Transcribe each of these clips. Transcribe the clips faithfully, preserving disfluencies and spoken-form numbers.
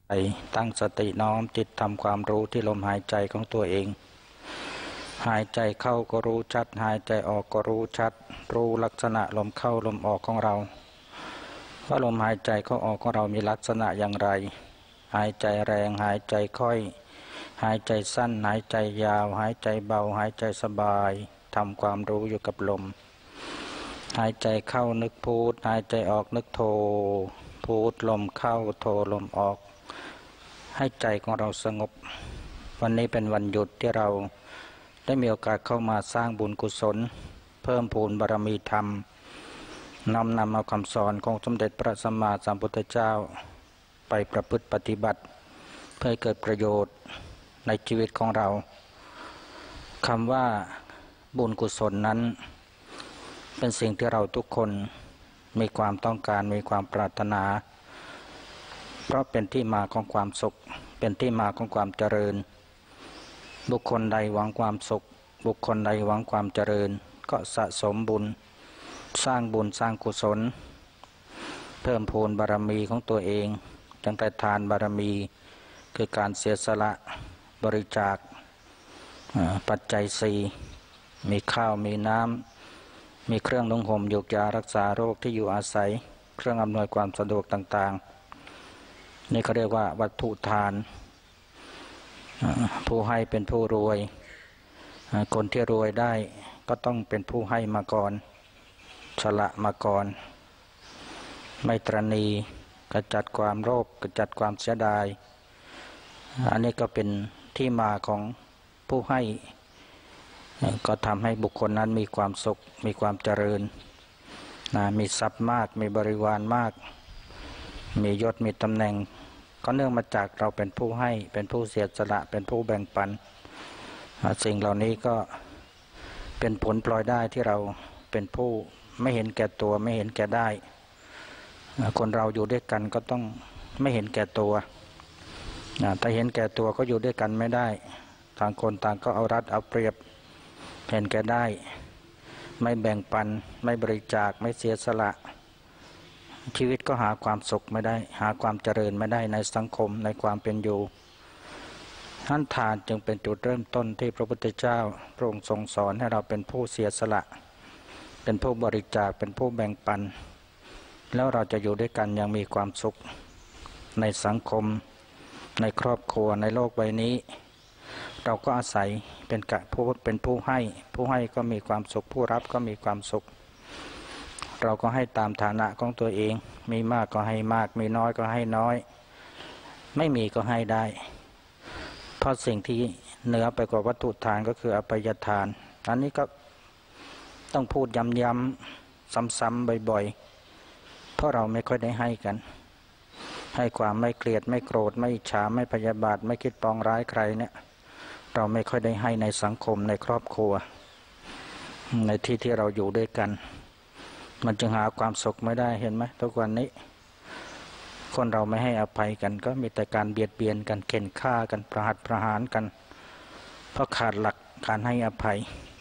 ไปตั้งสติน้อมจิตทำความรู้ที่ลมหายใจของตัวเองหายใจเข้าก็รู้ชัดหายใจออกก็รู้ชัดรู้ลักษณะลมเข้าลมออกของเราว่าลมหายใจเข้าออกของเรามีลักษณะอย่างไรหายใจแรงหายใจค่อยหายใจสั้นหายใจยาวหายใจเบาหายใจสบายทำความรู้อยู่กับลมหายใจเข้านึกพูดหายใจออกนึกโทพูดลมเข้าโทลมออกให้ใจของเราสงบวันนี้เป็นวันหยุดที่เราได้มีโอกาสเข้ามาสร้างบุญกุศลเพิ่มพูนบารมีธรรมน้อมนำเอาคำสอนของสมเด็จพระสัมมาสัมพุทธเจ้าไปประพฤติปฏิบัติเพื่อให้เกิดประโยชน์ในชีวิตของเราคำว่าบุญกุศลนั้นเป็นสิ่งที่เราทุกคนมีความต้องการมีความปรารถนาเพราะเป็นที่มาของความสุขเป็นที่มาของความเจริญบุคคลใดหวังความสุขบุคคลใดหวังความเจริญก็สะสมบุญสร้างบุญสร้างกุศลเพิ่มพูนบารมีของตัวเองตั้งแต่ทานบารมีคือการเสียสละบริจาคปัจจัยสี่มีข้าวมีน้ำมีเครื่องนุ่งห่มยูกยารักษาโรคที่อยู่อาศัยเครื่องอำนวยความสะดวกต่างๆนี่เขาเรียกว่าวัตถุทานผู้ให้เป็นผู้รวยคนที่รวยได้ก็ต้องเป็นผู้ให้มาก่อนฉละมาก่อนไม่ตรณีกระจัดความโลภกระจัดความเสียดายอันนี้ก็เป็นที่มาของผู้ให้ก็ทำให้บุคคลนั้นมีความสุขมีความเจริญนะมีทรัพย์มากมีบริวารมากมียศมีตำแหน่งก็เนื่องมาจากเราเป็นผู้ให้เป็นผู้เสียสละเป็นผู้แบ่งปันสิ่งเหล่านี้ก็เป็นผลปล่อยได้ที่เราเป็นผู้ไม่เห็นแก่ตัวไม่เห็นแก่ได้คนเราอยู่ด้วยกันก็ต้องไม่เห็นแก่ตัวถ้าเห็นแก่ตัวก็อยู่ด้วยกันไม่ได้ต่างคนต่างก็เอารัดเอาเปรียบเห็นแก่ได้ไม่แบ่งปันไม่บริจาคไม่เสียสละชีวิตก็หาความสุขไม่ได้หาความเจริญไม่ได้ในสังคมในความเป็นอยู่ท่านทานจึงเป็นจุดเริ่มต้นที่พระพุทธเจ้าพระองค์ทรงสอนให้เราเป็นผู้เสียสละเป็นผู้บริจาคเป็นผู้แบ่งปันแล้วเราจะอยู่ด้วยกันอย่างมีความสุขในสังคมในครอบครัวในโลกใบนี้เราก็อาศัยเป็นกะผู้เป็นผู้ให้ผู้ให้ก็มีความสุขผู้รับก็มีความสุขเราก็ให้ตามฐานะของตัวเองมีมากก็ให้มากมีน้อยก็ให้น้อยไม่มีก็ให้ได้เพราะสิ่งที่เหนือไปกว่าวัตถุทานก็คืออภัยทานอันนี้ก็ต้องพูดย้ำๆซ้ำๆบ่อยๆเพราะเราไม่ค่อยได้ให้กันให้ความไม่เกลียดไม่โกรธไม่อิจฉาไม่พยาบาทไม่คิดปองร้ายใครเนี่ยเราไม่ค่อยได้ให้ในสังคมในครอบครัวในที่ที่เราอยู่ด้วยกันมันจึงหาความสุขไม่ได้เห็นไหมทุกวันนี้คนเราไม่ให้อภัยกันก็มีแต่การเบียดเบียนกันเข็นฆ่ากันประหัตประหารกันเพราะขาดหลักการให้อภัย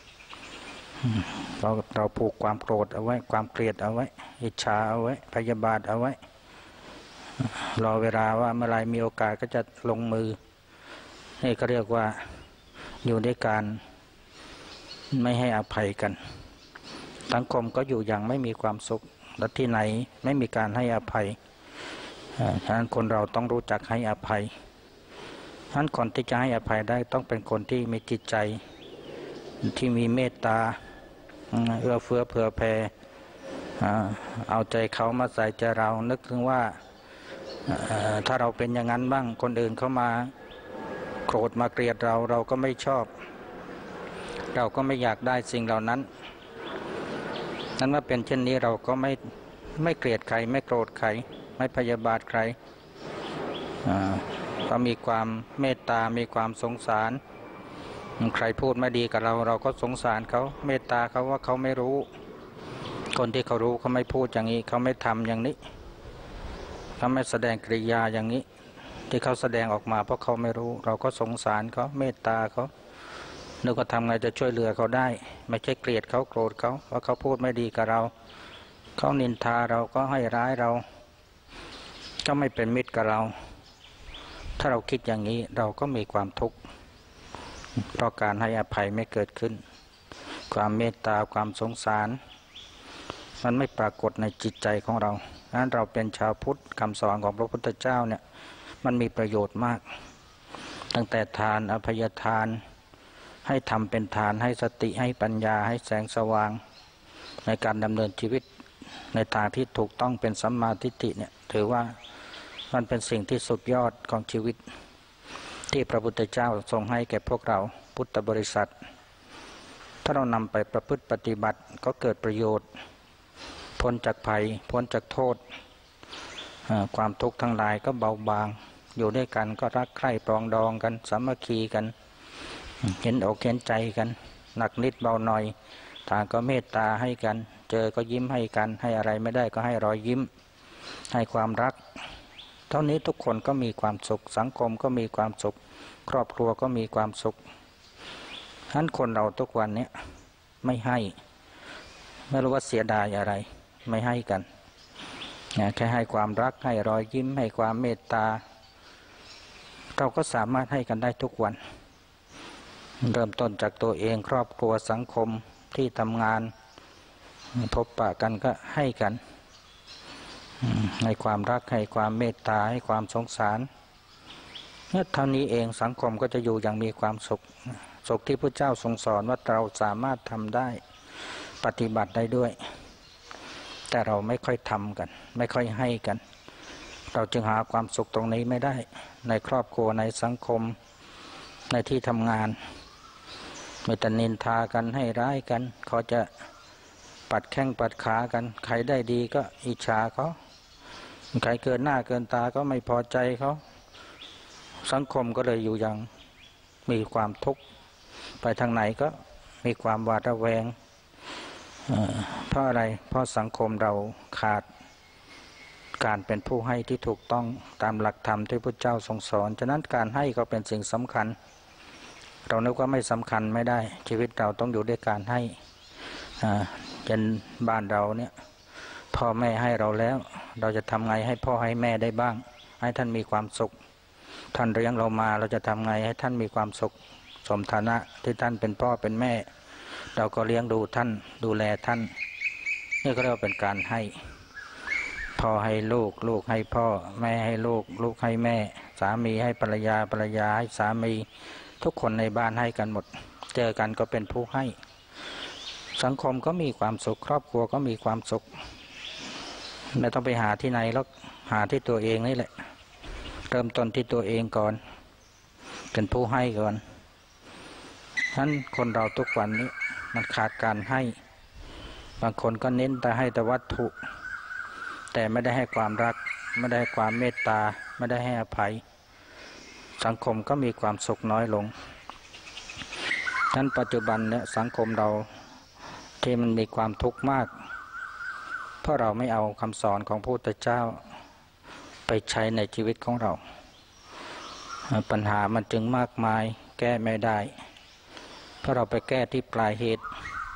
เราเราผูกความโกรธเอาไว้ความเกลียดเอาไว้อิจฉาเอาไว้พยาบาทเอาไว้รอเวลาว่าเมื่อไรมีโอกาสก็จะลงมือนี่ก็เรียกว่าอยู่ด้วยการไม่ให้อภัยกันสังคมก็อยู่อย่างไม่มีความสุขและที่ไหนไม่มีการให้อภัยฉะนั้นคนเราต้องรู้จักให้อภัยฉะนั้นคนที่จะให้อภัยได้ต้องเป็นคนที่มีจิตใจที่มีเมตตาเอื้อเฟื้อเผื่อแผ่เอาใจเขามาใส่ใจเรานึกถึงว่าถ้าเราเป็นอย่างนั้นบ้างคนอื่นเขามาโกรธมาเกลียดเราเราก็ไม่ชอบเราก็ไม่อยากได้สิ่งเหล่านั้นนั้นว่าเป็นเช่นนี้เราก็ไม่ไม่เกลียดใครไม่โกรธใครไม่พยาบาทใครก็มีความเมตตามีความสงสารใครพูดไม่ดีกับเราเราก็สงสารเขาเมตตาเขาว่าเขาไม่รู้คนที่เขารู้เขาไม่พูดอย่างนี้เขาไม่ทำอย่างนี้เขาไม่แสดงกริยาอย่างนี้ที่เขาแสดงออกมาเพราะเขาไม่รู้เราก็สงสารเขาเมตตาเขานึกว่าทำไงจะช่วยเหลือเขาได้ไม่ใช่เกลียดเขาโกรธเขาเพราะเขาพูดไม่ดีกับเราเขานินทาเราก็ให้ร้ายเราก็ไม่เป็นมิตรกับเราถ้าเราคิดอย่างนี้เราก็มีความทุกข์เพราะการให้อภัยไม่เกิดขึ้นความเมตตาความสงสารมันไม่ปรากฏในจิตใจของเราดังนั้นเราเป็นชาวพุทธคำสอนของพระพุทธเจ้าเนี่ยมันมีประโยชน์มากตั้งแต่ทานอภัยทานให้ทำเป็นทานให้สติให้ปัญญาให้แสงสว่างในการดำเนินชีวิตในทางที่ถูกต้องเป็นสัมมาทิฏฐิเนี่ยถือว่ามันเป็นสิ่งที่สุดยอดของชีวิตที่พระพุทธเจ้าทรงให้แก่พวกเราพุทธบริษัทถ้าเรานำไปประพฤติปฏิบัติก็เกิดประโยชน์พ้นจากภัยพ้นจากโทษความทุกข์ทั้งหลายก็เบาบางอยู่ด้วยกันก็รักใคร่ปรองดองกันสามัคคีกันเห็นอกเห็นใจกันหนักนิดเบาหน่อยต่างก็เมตตาให้กันเจอก็ยิ้มให้กันให้อะไรไม่ได้ก็ให้รอยยิ้มให้ความรักเท่านี้ทุกคนก็มีความสุขสังคมก็มีความสุขครอบครัวก็มีความสุขฉะนั้นคนเราทุกวันนี้ไม่ให้ไม่รู้ว่าเสียดายอะไรไม่ให้กันแค่ให้ความรักให้รอยยิ้มให้ความเมตตาเราก็สามารถให้กันได้ทุกวันเริ่มต้นจากตัวเองครอบครัวสังคมที่ทำงานพบปะกันก็ให้กันให้ความรักให้ความเมตตาให้ความสงสารเนี่ยเท่านี้เองสังคมก็จะอยู่อย่างมีความสุขสุขที่พระเจ้าทรงสอนว่าเราสามารถทำได้ปฏิบัติได้ด้วยแต่เราไม่ค่อยทำกันไม่ค่อยให้กันเราจึงหาความสุขตรงนี้ไม่ได้ในครอบครัวในสังคมในที่ทำงานไม่แต่นินทากันให้ร้ายกันเขาจะปัดแข้งปัดขากันใครได้ดีก็อิจฉาเขาใครเกินหน้าเกินตาก็ไม่พอใจเขาสังคมก็เลยอยู่อย่างมีความทุกข์ไปทางไหนก็มีความหวาดระแวงเพราะอะไรเพราะสังคมเราขาดการเป็นผู้ให้ที่ถูกต้องตามหลักธรรมที่พระเจ้าทรงสอนฉะนั้นการให้ก็เป็นสิ่งสำคัญเรานึกว่าไม่สำคัญไม่ได้ชีวิตเราต้องอยู่ด้วยการให้จนบ้านเราเนี่ยพ่อแม่ให้เราแล้วเราจะทำไงให้พ่อให้แม่ได้บ้างให้ท่านมีความสุขท่านเลี้ยงเรามาเราจะทำไงให้ท่านมีความสุขสมฐานะที่ท่านเป็นพ่อเป็นแม่เราก็เลี้ยงดูท่านดูแลท่านนี่ก็เรียกว่าเป็นการให้พ่อให้ลูกลูกให้พ่อแม่ให้ลูกลูกให้แม่สามีให้ภรรยาภรรยาให้สามีทุกคนในบ้านให้กันหมดเจอกันก็เป็นผู้ให้สังคมก็มีความสุขครอบครัวก็มีความสุขไม่ต้องไปหาที่ไหนหรอกหาที่ตัวเองนี่แหละเริ่มต้นที่ตัวเองก่อนเป็นผู้ให้ก่อนฉะนั้นคนเราทุกวันนี้มันขาดการให้บางคนก็เน้นแต่ให้แต่วัตถุแต่ไม่ได้ให้ความรักไม่ได้ให้ความเมตตาไม่ได้ให้อภัยสังคมก็มีความสุขน้อยลงฉะนั้นปัจจุบันเนี่ยสังคมเราที่มันมีความทุกข์มากเพราะเราไม่เอาคำสอนของพระพุทธเจ้าไปใช้ในชีวิตของเราปัญหามันจึงมากมายแก้ไม่ได้เพราะเราไปแก้ที่ปลายเหตุ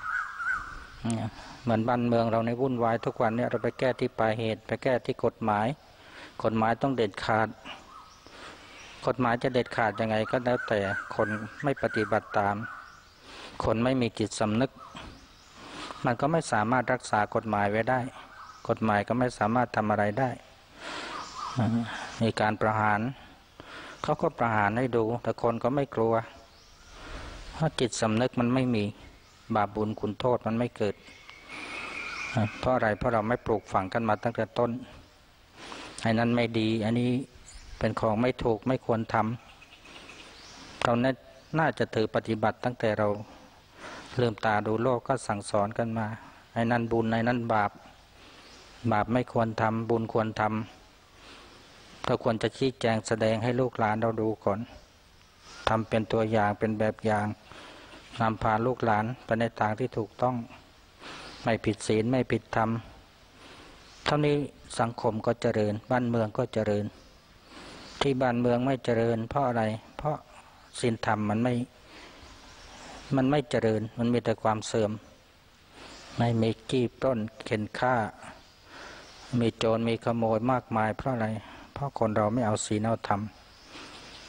เหมือนบ้านเมืองเราในวุ่นวายทุกวันเนี่ยเราไปแก้ที่ปลายเหตุไปแก้ที่กฎหมายกฎหมายต้องเด็ดขาดกฎหมายจะเด็ดขาดยังไงก็แล้วแต่คนไม่ปฏิบัติตามคนไม่มีจิตสำนึกมันก็ไม่สามารถรักษากฎหมายไว้ได้กฎหมายก็ไม่สามารถทำอะไรได้มีการประหารเขาก็ประหารให้ดูแต่คนก็ไม่กลัวเพราะจิตสำนึกมันไม่มีบาปบุญคุณโทษมันไม่เกิดเพราะอะไรเพราะเราไม่ปลูกฝังกันมาตั้งแต่ต้นไอ้นั้นไม่ดีอันนี้เป็นของไม่ถูกไม่ควรทำเราน่าจะถือปฏิบัติตั้งแต่เราเริ่มตาดูโลกก็สั่งสอนกันมาไอ้นั้นบุญไอ้นั้นบาปบาปไม่ควรทำบุญควรทำเราควรจะชี้แจงแสดงให้ลูกหลานเราดูก่อนทำเป็นตัวอย่างเป็นแบบอย่างนำพาลูกหลานไปในทางที่ถูกต้องไม่ผิดศีลไม่ผิดธรรมเท่านี้สังคมก็เจริญบ้านเมืองก็เจริญที่บ้านเมืองไม่เจริญเพราะอะไรเพราะศีลธรรมมันไม่มันไม่เจริญมันมีแต่ความเสื่อมไม่มีจี้ปล้นเข็นฆ่ามีโจรมีขโมยมากมายเพราะอะไรเพราะคนเราไม่เอาศีลเอาธรรม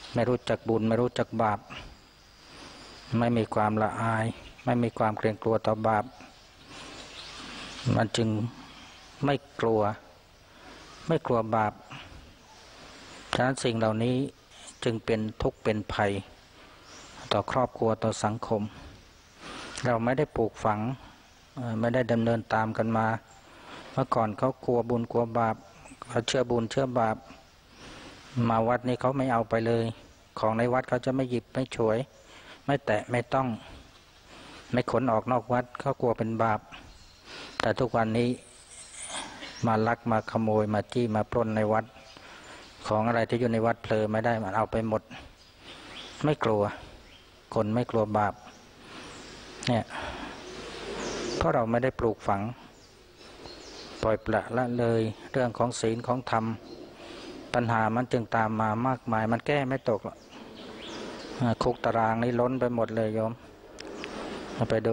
ไม่รู้จักบุญไม่รู้จักบาปไม่มีความละอายไม่มีความเกรงกลัวต่อบาปมันจึงไม่กลัวไม่กลัวบาปฉะนั้นสิ่งเหล่านี้จึงเป็นทุกข์เป็นภัยต่อครอบครัวต่อสังคมเราไม่ได้ปลูกฝังไม่ได้ดำเนินตามกันมาเมื่อก่อนเขากลัวบุญกลัวบาปเขาเชื่อบุญเชื่อบาปมาวัดนี้เขาไม่เอาไปเลยของในวัดเขาจะไม่หยิบไม่ฉวยไม่แตะไม่ต้องไม่ขนออกนอกวัดเขากลัวเป็นบาปแต่ทุกวันนี้มาลักมาขโมยมาจี้มาปล้นในวัดของอะไรที่อยู่ในวัดเพลอไม่ได้มันเอาไปหมดไม่กลัวคนไม่กลัวบาปเนี่ยเพราะเราไม่ได้ปลูกฝังปล่อยปละละเลยเรื่องของศีลของธรรมปัญหามันจึงตามมามากมายมันแก้ไม่ตกหรอกคุกตารางนี้ล้นไปหมดเลยโยมไปดู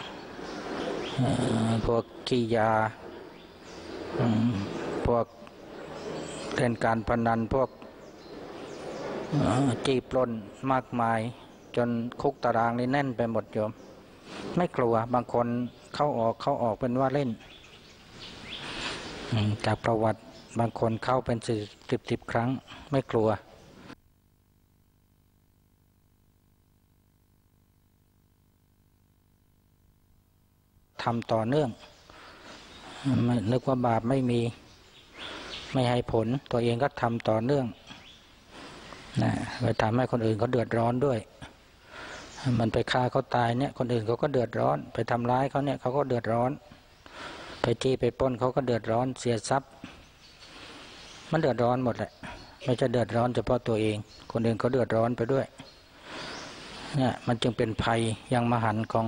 พวกขี้ยาพวกเล่นการพนันพวกจี้ปล้นมากมายจนคุกตารางนี้แน่นไปหมดโยมไม่กลัวบางคนเข้าออกเข้าออกเป็นว่าเล่นจากประวัติบางคนเข้าเป็นสิบสิบสิบครั้งไม่กลัวทำต่อเนื่องนึกว่าบาปไม่มีไม่ให้ผลตัวเองก็ทำต่อเนื่องนะไปทำให้คนอื่นเขาเดือดร้อนด้วยมันไปฆ่าเขาตายเนี่ยคนอื่นเขาก็เดือดร้อนไปทำร้ายเขาเนี่ยเขาก็เดือดร้อนไปจี้ไปปล้นเขาก็เดือดร้อนเสียทรัพย์มันเดือดร้อนหมดแหละไม่จะเดือดร้อนเฉพาะตัวเองคนอื่นเขาเดือดร้อนไปด้วยเนี่ยมันจึงเป็นภัยยังมหันต์ของ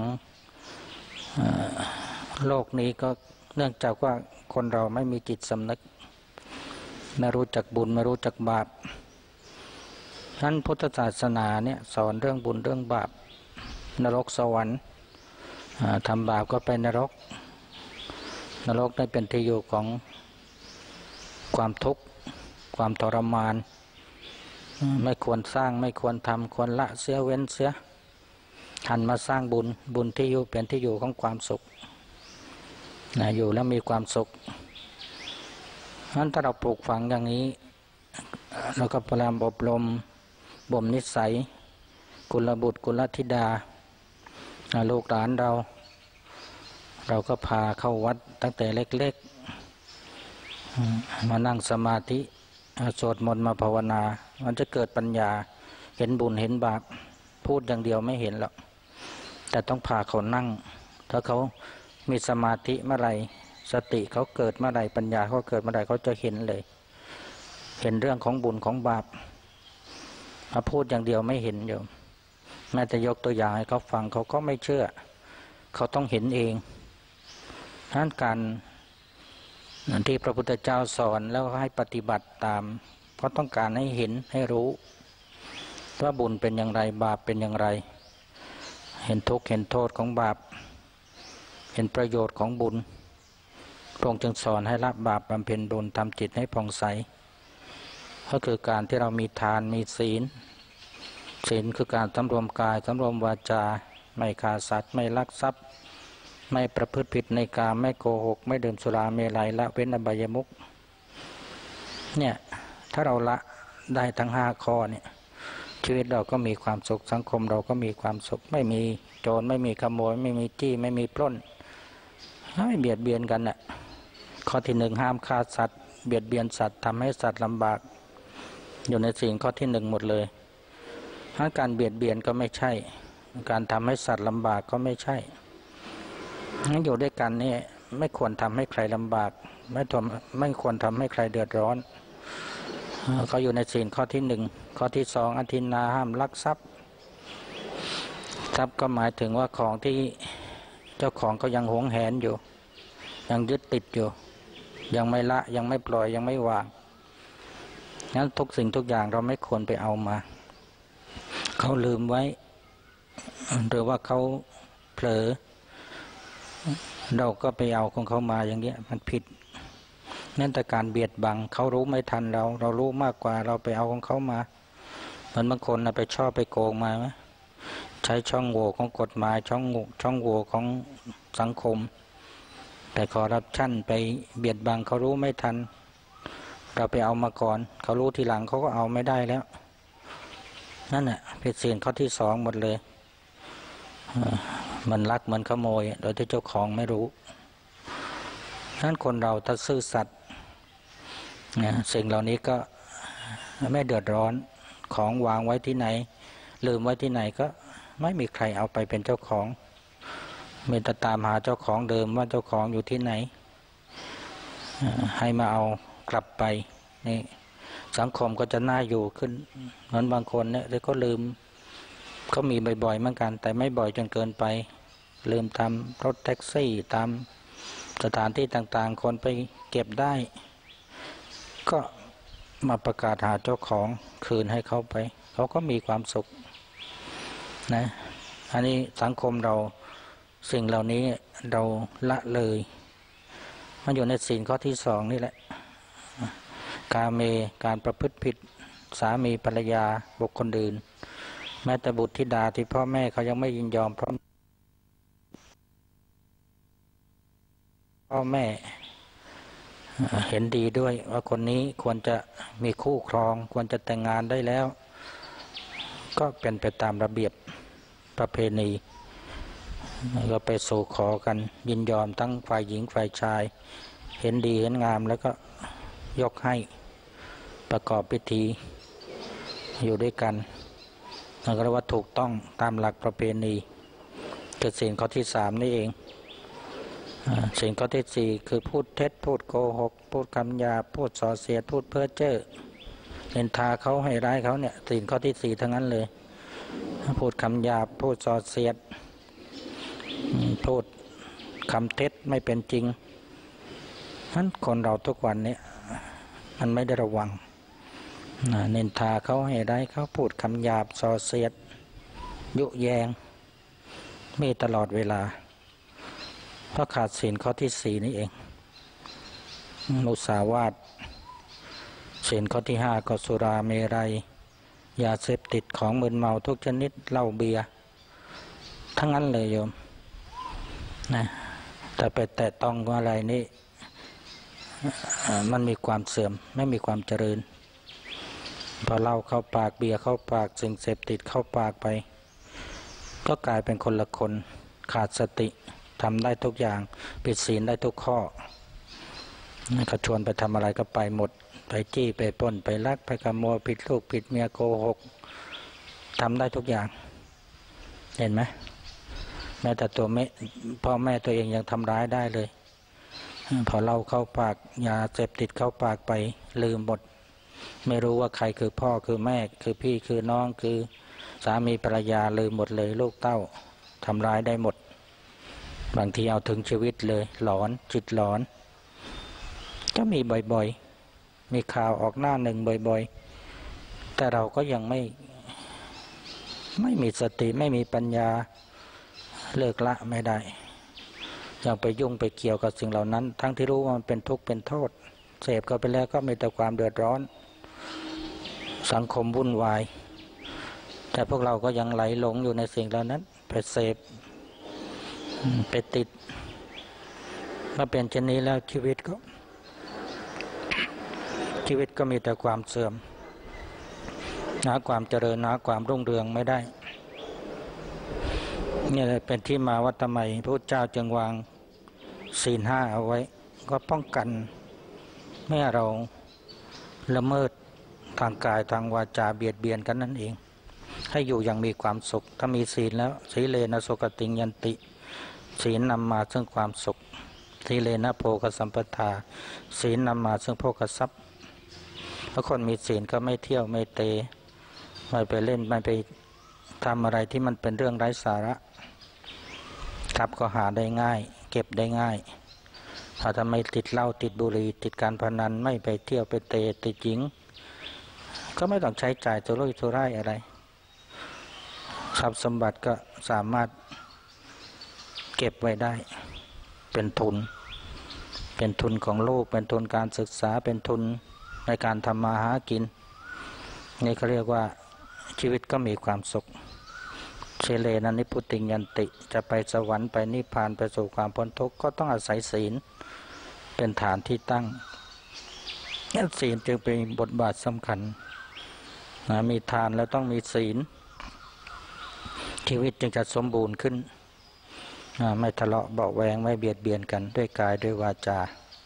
โลกนี้ก็เนื่องจากว่าคนเราไม่มีจิตสำนึกไม่รู้จักบุญไม่รู้จักบาปนั้นพุทธศาสนาเนี่ยสอนเรื่องบุญเรื่องบาปนรกสวรรค์ทำบาปก็ไปนรกนรกได้เป็นที่อยู่ของความทุกข์ความทรมานไม่ควรสร้างไม่ควรทำควรละเสียเว้นเสียหันมาสร้างบุญบุญที่อยู่เป็นที่อยู่ของความสุขนะอยู่แล้วมีความสุขนั้นถ้าเราปลูกฝังอย่างนี้เราก็พยายามอบรมบ่มนิสัยกุลบุตรกุลธิดาลูกหลานเราเราก็พาเข้าวัดตั้งแต่เล็กๆมานั่งสมาธิสวดมนต์มาภาวนามันจะเกิดปัญญาเห็นบุญเห็นบาปพูดอย่างเดียวไม่เห็นหรอกแต่ต้องพาเขานั่งถ้าเขามีสมาธิเมื่อไรสติเขาเกิดเมื่อไรปัญญาเขาเกิดเมื่อไรเขาจะเห็นเลยเห็นเรื่องของบุญของบาปมาพูดอย่างเดียวไม่เห็นโยมแม้แต่ยกตัวอย่างให้เขาฟังเขาก็ไม่เชื่อเขาต้องเห็นเองนั้นการที่พระพุทธเจ้าสอนแล้วให้ปฏิบัติตามเพราะต้องการให้เห็นให้รู้ว่าบุญเป็นอย่างไรบาปเป็นอย่างไรเห็นทุกข์เห็นโทษของบาปเห็นประโยชน์ของบุญพระองค์จึงสอนให้ละบาปบำเพ็ญบุญทำจิตให้ผ่องใสก็คือการที่เรามีทานมีศีลศีลคือการสำรวมกายสำรวมวาจาไม่ฆ่าสัตว์ไม่ลักทรัพย์ไม่ประพฤติผิดในกามไม่โกหกไม่ดื่มสุราเมลัยละเว้นอบายมุขเนี่ยถ้าเราละได้ทั้งห้าข้อเนี่ยชีวิตเราก็มีความสุขสังคมเราก็มีความสุขไม่มีโจรไม่มีขโมยไม่มีจี้ไม่มีปล้นไม่เบียดเบียนกันน่ะข้อที่หนึ่งห้ามฆ่าสัตว์เบียดเบียนสัตว์ทำให้สัตว์ลำบากอยู่ในสิ่งข้อที่หนึ่งหมดเลยถ้าการเบียดเบียนก็ไม่ใช่การทำให้สัตว์ลำบากก็ไม่ใช่งั้นอยู่ด้วยกันนี่ไม่ควรทำให้ใครลำบากไม่ทำไม่ควรทำให้ใครเดือดร้อนเขาอยู่ในศีลข้อที่หนึ่งข้อที่สองอทินนาห้ามลักทรัพย์ทรัพย์ก็หมายถึงว่าของที่เจ้าของเขายังหวงแหนอยู่ยังยึดติดอยู่ยังไม่ละยังไม่ปล่อยยังไม่วางงั้นทุกสิ่งทุกอย่างเราไม่ควรไปเอามาเขาลืมไว้หรือว่าเขาเผลอเราก็ไปเอาของเขามาอย่างเงี้ยมันผิดนั่นแต่การเบียดบังเขารู้ไม่ทันเราเรารู้มากกว่าเราไปเอาของเขามามันบางคนนะไปชอบไปโกงมาไหมใช้ช่องโหว่ของกฎหมายช่องช่องโหว่ของสังคมแต่คอร์รัปชันไปเบียดบังเขารู้ไม่ทันเราไปเอามาก่อนเขารู้ทีหลังเขาก็เอาไม่ได้แล้วนั่นแหละผิดศีลข้อที่สองหมดเลยมันลักเหมือนขโมยโดยที่เจ้าของไม่รู้นั้นคนเราถ้าซื่อสัตย์นะสิ่งเหล่านี้ก็ไม่เดือดร้อนของวางไว้ที่ไหนลืมไว้ที่ไหนก็ไม่มีใครเอาไปเป็นเจ้าของมีแต่ตามหาเจ้าของเดิมว่าเจ้าของอยู่ที่ไหนให้มาเอากลับไปนี่สังคมก็จะน่าอยู่ขึ้นเหมือนบางคนเนี่ยเขาลืมเขามีบ่อยๆเหมือนกันแต่ไม่บ่อยจนเกินไปลืมทำรถแท็กซี่ตามสถานที่ต่างๆคนไปเก็บได้ก็มาประกาศหาเจ้าของคืนให้เขาไปเขาก็มีความสุขนะอันนี้สังคมเราสิ่งเหล่านี้เราละเลยมันอยู่ในศีลข้อที่สองนี่แหละกาเมการประพฤติผิดสามีภรรยาบุคคลอื่นแม้แต่บุตรธิดาที่พ่อแม่เขายังไม่ยินยอมเพราะพ่อแม่เห็นดีด้วยว่าคนนี้ควรจะมีคู่ครองควรจะแต่งงานได้แล้วก็เป็นไปตามระเบียบประเพณีก็ไปสู่ขอกันยินยอมทั้งฝ่ายหญิงฝ่ายชายเห็นดีเห็นงามแล้วก็ยกให้ประกอบพิธีอยู่ด้วยกันนั่นก็เรียกว่าถูกต้องตามหลักประเพณีคือศีลข้อที่สามนี่เองศีลข้อที่สี่คือพูดเท็จพูดโกหกพูดคำหยาบพูดส่อเสียดพูดเพ้อเจ้อเนินทาเขาให้ร้ายเขาเนี่ยศีลข้อที่สี่ทั้งนั้นเลยพูดคำหยาบพูดส่อเสียดพูดคำเท็จไม่เป็นจริงนั้นคนเราทุกวันนี้มันไม่ได้ระวังเนินทาเขาให้ร้ายเขาพูดคำหยาบส่อเสียดยุแยงมีตลอดเวลาเพราะขาดศีลข้อที่สี่นี่เองมุสาวาทศีลข้อที่ห้าก็สุราเมรัยยาเสพติดของมึนเมาทุกชนิดเหล้าเบียร์ทั้งนั้นเลยโยมนะแต่ไปแตะต้องอะไรนี่มันมีความเสื่อมไม่มีความเจริญพอเหล้าเข้าปากเบียร์เข้าปากสิ่งเสพติดเข้าปากไปก็กลายเป็นคนละคนขาดสติทำได้ทุกอย่างผิดศีลได้ทุกข้อเขาชวนไปทำอะไรก็ไปหมดไปจี้ไปปล้นไปลักไปขโมยผิดลูกผิดเมียโกหกทำได้ทุกอย่างเห็นไหมแม้แต่ตัวแม่พ่อแม่ตัวเองยังทำร้ายได้เลยพอเราเข้าปากยาเสพติดเข้าปากไปลืมหมดไม่รู้ว่าใครคือพ่อคือแม่คือพี่คือน้องคือสามีภรรยาลืมหมดเลยลูกเต้าทำร้ายได้หมดบางทีเอาถึงชีวิตเลยหลอนจิตหลอนก็มีบ่อยๆมีข่าวออกหน้าหนึ่งบ่อยๆแต่เราก็ยังไม่ไม่มีสติไม่มีปัญญาเลิกละไม่ได้ยังไปยุ่งไปเกี่ยวกับสิ่งเหล่านั้นทั้งที่รู้ว่ามันเป็นทุกข์เป็นโทษเสพเข้าไปแล้วก็มีแต่ความเดือดร้อนสังคมวุ่นวายแต่พวกเราก็ยังไหลหลงอยู่ในสิ่งเหล่านั้นไปเสพไปติดมาเป็นเช่นนี้แล้วชีวิตก็ชีวิตก็มีแต่ความเสื่อมหาความเจริญหาความรุ่งเรืองไม่ได้นี่เลยเป็นที่มาว่าทำไมพระพุทธเจ้าจึงวางศีลห้าเอาไว้ก็ป้องกันไม่ให้เราละเมิดทางกายทางวาจาเบียดเบียนกันนั่นเองให้อยู่อย่างมีความสุขถ้ามีศีลแล้วสีเลนะโสกติยันติศีลนำมาซึ่งความสุขสีเลนะโภคสัมปทาศีลนำมาซึ่งโภคทรัพย์เพราะคนมีศีลก็ไม่เที่ยวไม่เตะไม่ไปเล่นไม่ไปทำอะไรที่มันเป็นเรื่องไร้สาระทรัพย์ก็หาได้ง่ายเก็บได้ง่ายถ้าทำไมติดเหล้าติดบุหรี่ติดการพนันไม่ไปเที่ยวไปเตะติดหญิงก็ไม่ต้องใช้จ่ายตัวรุ่ยตัวไร่อะไรทรัพย์สมบัติก็สามารถเก็บไว้ได้เป็นทุนเป็นทุนของลูกเป็นทุนการศึกษาเป็นทุนในการทำมาหากินนี่เขาเรียกว่าชีวิตก็มีความสุขเชเลนะนิพุติยันติจะไปสวรรค์ไปนิพพานไปสู่ความพ้นทุกข์ก็ต้องอาศัยศีลเป็นฐานที่ตั้งศีลจึงเป็นบทบาทสำคัญนะมีทานแล้วต้องมีศีลชีวิตจึงจะสมบูรณ์ขึ้นไม่ทะเลาะเบาแวงไม่เบียดเบียนกันด้วยกายด้วยวาจา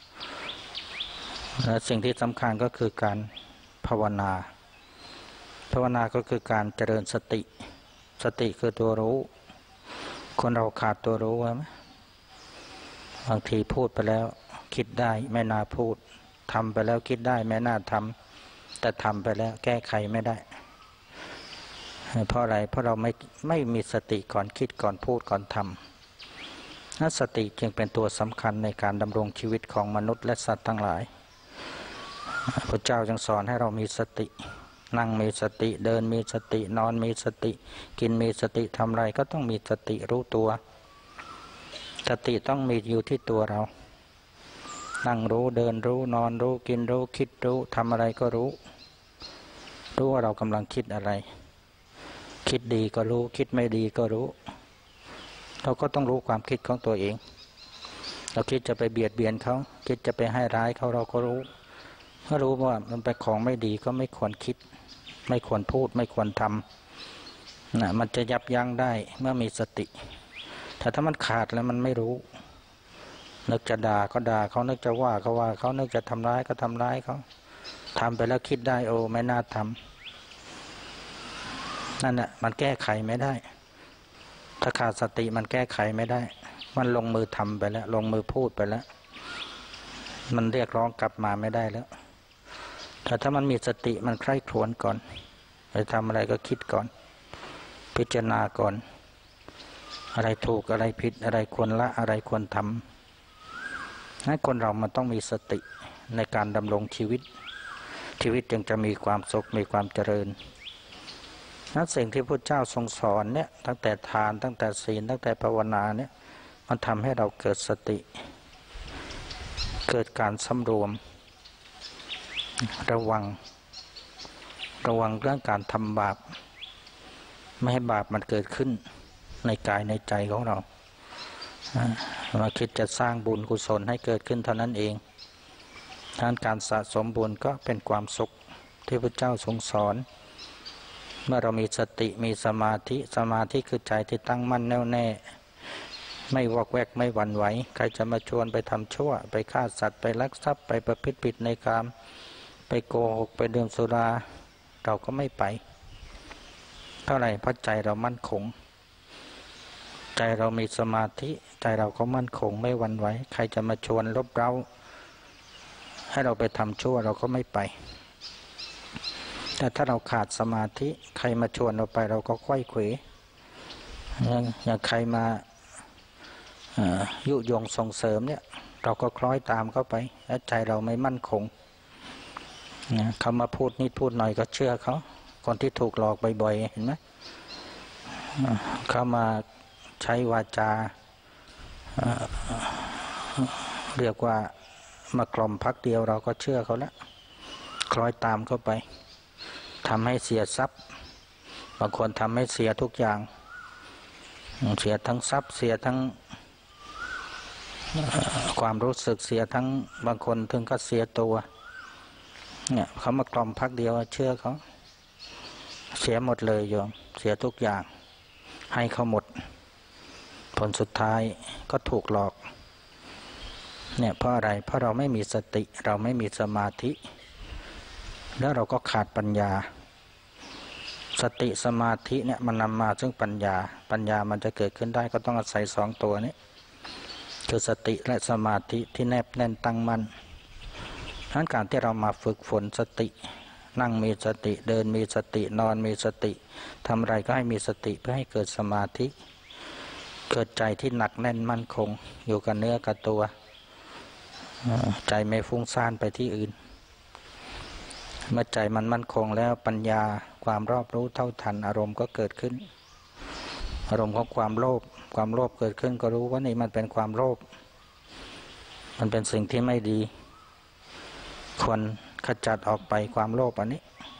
และสิ่งที่สำคัญก็คือการภาวนาภาวนาก็คือการเจริญสติสติคือตัวรู้คนเราขาดตัวรู้ไหมบางทีพูดไปแล้วคิดได้ไม่น่าพูดทำไปแล้วคิดได้ไม่น่าทำแต่ทำไปแล้วแก้ไขไม่ได้เพราะอะไรเพราะเราไม่ไม่มีสติก่อนคิดก่อนพูดก่อนทำนั้นสติจึงเป็นตัวสำคัญในการดำรงชีวิตของมนุษย์และสัตว์ทั้งหลายพระเจ้าจึงสอนให้เรามีสตินั่งมีสติเดินมีสตินอนมีสติกินมีสติทำอะไรก็ต้องมีสติรู้ตัวสติต้องมีอยู่ที่ตัวเรานั่งรู้เดินรู้นอนรู้กินรู้คิดรู้ทำอะไรก็รู้รู้ว่าเรากำลังคิดอะไรคิดดีก็รู้คิดไม่ดีก็รู้เราก็ต้องรู้ความคิดของตัวเองเราคิดจะไปเบียดเบียนเขาคิดจะไปให้ร้ายเขาเราก็รู้ถ้ารู้ว่ามันเป็นของไม่ดีก็ไม่ควรคิดไม่ควรพูดไม่ควรทำนะมันจะยับยั้งได้เมื่อมีสติแต่ถ้ามันขาดแล้วมันไม่รู้นึกจะด่าก็ด่าเขานึกจะว่าก็ว่าเขานึกจะทำร้ายก็ทำร้ายเขาทำไปแล้วคิดได้โอ้ไม่น่าทำนั่นแหละมันแก้ไขไม่ได้ถ้าขาดสติมันแก้ไขไม่ได้มันลงมือทำไปแล้วลงมือพูดไปแล้วมันเรียกร้องกลับมาไม่ได้แล้วแต่ถ้ามันมีสติมันใคร่ครวญก่อนไปทำอะไรก็คิดก่อนพิจารณาก่อนอะไรถูกอะไรผิดอะไรควรละอะไรควรทำให้คนเรามันต้องมีสติในการดำรงชีวิตชีวิตจึงจะมีความสุขมีความเจริญนั้นสิ่งที่พระเจ้าทรงสอนเนี่ยตั้งแต่ทานตั้งแต่ศีลตั้งแต่ภาวนาเนี่ยมันทำให้เราเกิดสติเกิดการสำรวมระวังระวังเรื่องการทำบาปไม่ให้บาปมันเกิดขึ้นในกายในใจของเราเราคิดจะสร้างบุญกุศลให้เกิดขึ้นเท่านั้นเองด้านการสะสมบุญก็เป็นความสุขที่พระเจ้าทรงสอนเมื่อเรามีสติมีสมาธิสมาธิคือใจที่ตั้งมั่นแน่วแน่ไม่วอกแวกไม่หวั่นไหวใครจะมาชวนไปทำชั่วไปฆ่าสัตว์ไปลักทรัพย์ไปประพฤติผิดในกามไปโกหกไปดื่มสุราเราก็ไม่ไปเท่าไหร่เพราะใจเรามั่นคงใจเรามีสมาธิใจเราก็มั่นคงไม่หวั่นไหวใครจะมาชวนลบเร้าให้เราไปทำชั่วเราก็ไม่ไปแต่ถ้าเราขาดสมาธิใครมาชวนเราไปเราก็ค่อยเขวอย่างใครมายุยงส่งเสริมเนี่ยเราก็คล้อยตามเข้าไปและใจเราไม่มั่นคงเขามาพูดนิดพูดหน่อยก็เชื่อเขาคนที่ถูกหลอกบ่อยๆเห็นไหมเขามาใช้วาจาเรียกว่ามากล่อมพักเดียวเราก็เชื่อเขาแล้วคล้อยตามเข้าไปทำให้เสียทรัพย์บางคนทำให้เสียทุกอย่างเสียทั้งทรัพย์เสียทั้งความรู้สึกเสียทั้งบางคนถึงก็เสียตัวเนี่ยเขามากล่อมพักเดียวเชื่อเขาเสียหมดเลยโยมเสียทุกอย่างให้เขาหมดผลสุดท้ายก็ถูกหลอกเนี่ยเพราะอะไรเพราะเราไม่มีสติเราไม่มีสมาธิแล้วเราก็ขาดปัญญาสติสมาธิเนี่ยมันนำมาซึ่งปัญญาปัญญามันจะเกิดขึ้นได้ก็ต้องอาศัยสองตัวนี้คือสติและสมาธิที่แนบแน่นตั้งมั่นดังนั้นการที่เรามาฝึกฝนสตินั่งมีสติเดินมีสตินอนมีสติทำอะไรก็ให้มีสติเพื่อให้เกิดสมาธิเกิดใจที่หนักแน่นมั่นคงอยู่กับเนื้อกับตัวใจไม่ฟุ้งซ่านไปที่อื่นเมื่อใจมันมั่นคงแล้วปัญญาความรอบรู้เท่าทันอารมณ์ก็เกิดขึ้นอารมณ์ของความโลภความโลภเกิดขึ้นก็รู้ว่านี่มันเป็นความโลภมันเป็นสิ่งที่ไม่ดีควรขจัดออกไปความโลภอันนี้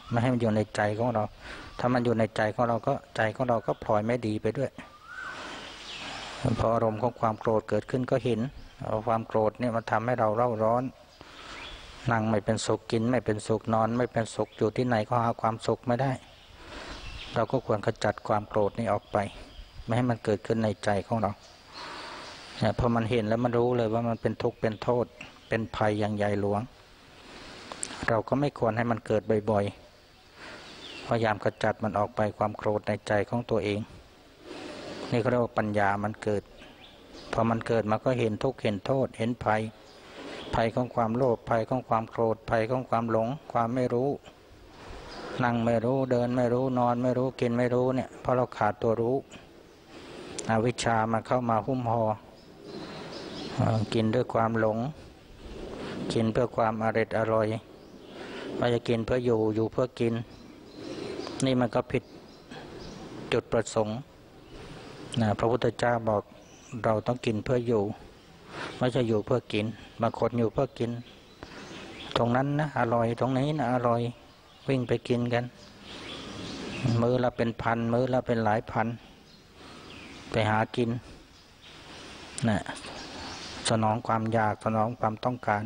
ไม่ให้มันอยู่ในใจของเราถ้ามันอยู่ในใจของเราก็ใจของเราก็พลอยไม่ดีไปด้วยพออารมณ์ของความโกรธเกิดขึ้นก็เห็นความโกรธเนี่ยมันทำให้เราเร่าร้อนนั่งไม่เป็นสุขกินไม่เป็นสุขนอนไม่เป็นสุขอยู่ที่ไหนก็หาความสุขไม่ได้เราก็ควรขจัดความโกรธนี้ออกไปไม่ให้มันเกิดขึ้นในใจของเราพอมันเห็นแล้วมันรู้เลยว่ามันเป็นทุกข์เป็นโทษเป็นภัยอย่างใหญ่หลวงเราก็ไม่ควรให้มันเกิดบ่อยๆพยายามขจัดมันออกไปความโกรธในใจของตัวเองนี่เขาเรียกว่าปัญญามันเกิดพอมันเกิดมันก็เห็นทุกข์เห็นโทษเห็นภัยภัยของความโลภภัยของความโกรธภัยของความหลงความไม่รู้นั่งไม่รู้เดินไม่รู้นอนไม่รู้กินไม่รู้เนี่ยเพราะเราขาดตัวรู้อวิชชามันเข้ามาหุ้มห่อกินด้วยความหลงกินเพื่อความอร่อยอร่อยว่าจะกินเพื่ออยู่อยู่เพื่อกินนี่มันก็ผิดจุดประสงค์นะพระพุทธเจ้าบอกเราต้องกินเพื่ออยู่ไม่ใช่อยู่เพื่อกินบางคนอยู่เพื่อกินตรงนั้นนะอร่อยตรงนี้นะอร่อยวิ่งไปกินกันมื้อละเป็นพันมื้อละเป็นหลายพันไปหากินนะสนองความอยากสนองความต้องการ